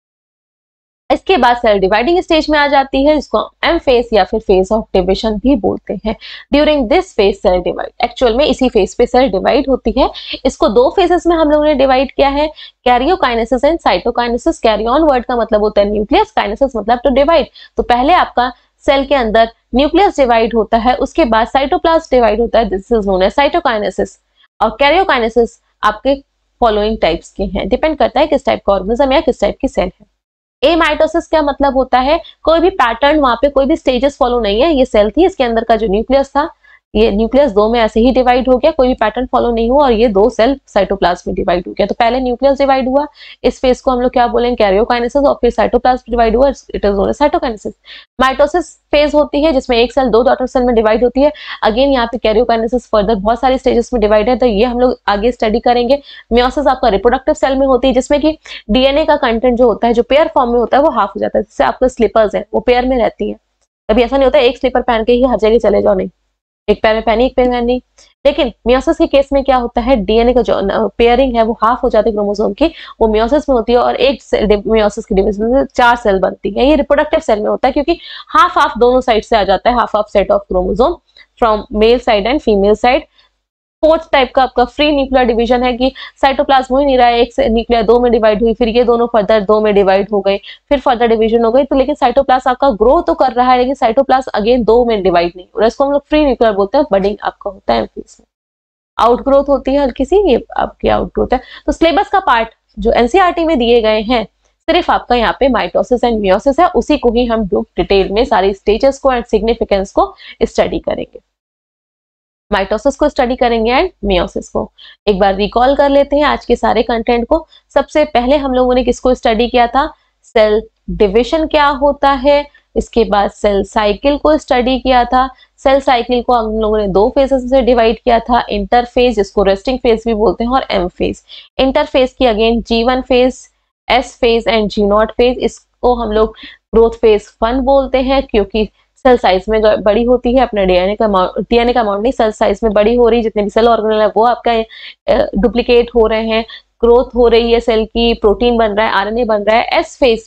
इसके बाद सेल डिवाइडिंग स्टेज में आ जाती है, इसको एम फेज या फिर फेज ऑफ डिविजन भी बोलते हैं। During this phase cell divide, actual में इसी फेज पे सेल डिवाइड होती है। इसको 2 फेजेस में हम लोगों ने डिवाइड किया है, karyokinesis and cytokinesis. Karyon word का मतलब होता है न्यूक्लियस, काइनेसिस मतलब टू डिवाइड। तो पहले आपका सेल के अंदर न्यूक्लियस डिवाइड होता है, उसके बाद साइटोप्लाज्म डिवाइड होता है, this is known as cytokinesis. और कैरियोकाइनेसिस आपके फॉलोइंग टाइप्स के हैं, डिपेंड करता है किस टाइप का ऑर्गेनिज्म या किस टाइप की सेल है। एमाइटोसिस क्या मतलब होता है, कोई भी पैटर्न, वहां पे कोई भी स्टेजेस फॉलो नहीं है, ये सेल थी, इसके अंदर का जो न्यूक्लियस था, ये न्यूक्लियस 2 में ऐसे ही डिवाइड हो गया, कोई भी पैटर्न फॉलो नहीं हुआ और ये 2 सेल साइटोप्लाज्म में डिवाइड हो गया। तो पहले न्यूक्लियस डिवाइड हुआ, इस फेज को हम लोग क्या बोलेंगे, कैरियोकाइनेसिस, और फिर साइटोप्लाज्म डिवाइड हुआ, it is known as cytokinesis. Mitosis phase होती है जिसमें एक सेल 2 डॉटर सेल में डिवाइड होती है। अगेन यहाँ पे कैरियोकाइनेसिस फर्दर बहुत सारी स्टेजेस में डिवाइड है, तो ये हम लोग आगे स्टडी करेंगे। मियोसिस आपका रिप्रोडक्टिव सेल में होती है, जिसमें कि डीएनए का कंटेंट जो होता है, जो पेयर फॉर्म में होता है, वो हाफ हो जाता है। जैसे आपके स्लीपर्स है वो पेयर में रहती है, कभी ऐसा नहीं होता एक स्लीपर पहन के ही हर जगह चले जाओ, नहीं, एक पैर में पहनी एक पैर में नहीं। लेकिन मियोसिस के केस में क्या होता है, डीएनए का जो पेयरिंग है वो हाफ हो जाती है क्रोमोसोम की, वो मियोसिस में होती है, और एक मियोसिस की डिवीजन से 4 सेल बनती है। ये रिप्रोडक्टिव सेल में होता है क्योंकि हाफ हाफ दोनों साइड से आ जाता है, half half set of chromosome from male side and female side. 4th type का आपका फ्री न्यूक्लियर डिवीजन है कि साइटोप्लाज्म हो ही नहीं रहा है, एक से न्यूक्लियर 2 में डिवाइड हुई, फिर ये दोनों फर्दर 2 में डिवाइड हो गए, फिर फर्दर डिवीजन हो गई, तो लेकिन साइटोप्लाज्म आपका ग्रो तो कर रहा है लेकिन साइटोप्लाज्म अगेन 2 में डिवाइड नहीं हो रहा है, इसको हम लोग फ्री न्यूक्लियर बोलते हैं। बडिंग आपका होता है फेज में, आउटग्रोथ होती है हल्की सी, ये आपकी आउटग्रोथ है। तो सिलेबस का पार्ट जो एनसीईआरटी में दिए गए हैं, सिर्फ आपका यहाँ पे माइटोसिस एंड मियोसिस है, उसी को ही हम लोग डिटेल में सारी स्टेजेस को एंड सिग्निफिकेंस को स्टडी करेंगे। माइटोसिस को स्टडी करेंगे एंड मियोसिस को। एक बार रिकॉल कर लेते हैं आज के सारे कंटेंट को। सबसे पहले हम लोगों ने किसको स्टडी किया था, सेल डिविजन क्या होता है, इसके बाद सेल साइकिल को स्टडी किया था। सेल साइकिल को हम लोगों ने 2 फेजेस से डिवाइड किया था, इंटरफेज जिसको रेस्टिंग फेज भी बोलते हैं और एम फेज। इंटरफेज की again G1 phase, S phase and G0 phase. इसको हम लोग ग्रोथ फेज 1 बोलते हैं क्योंकि सेल साइज में बड़ी होती है, अपने डीएनए का अमाउंट नहीं, सेल साइज में बड़ी हो रही, जितने भी सेल ऑर्गेनेल है वो आपका डुप्लीकेट हो रहे हैं, ग्रोथ हो रही है सेल की, प्रोटीन बन रहा है, आरएनए बन रहा है।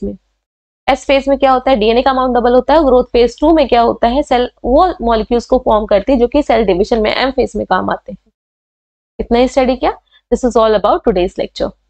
एस फेज में क्या होता है, डीएनए का अमाउंट डबल होता है। ग्रोथ फेज 2 में क्या होता है, सेल वो मॉलिक्यूल्स को फॉर्म करती है जो कि सेल डिविजन में एम फेज में काम आते हैं। इतना ही स्टडी किया। This is all about today's lecture.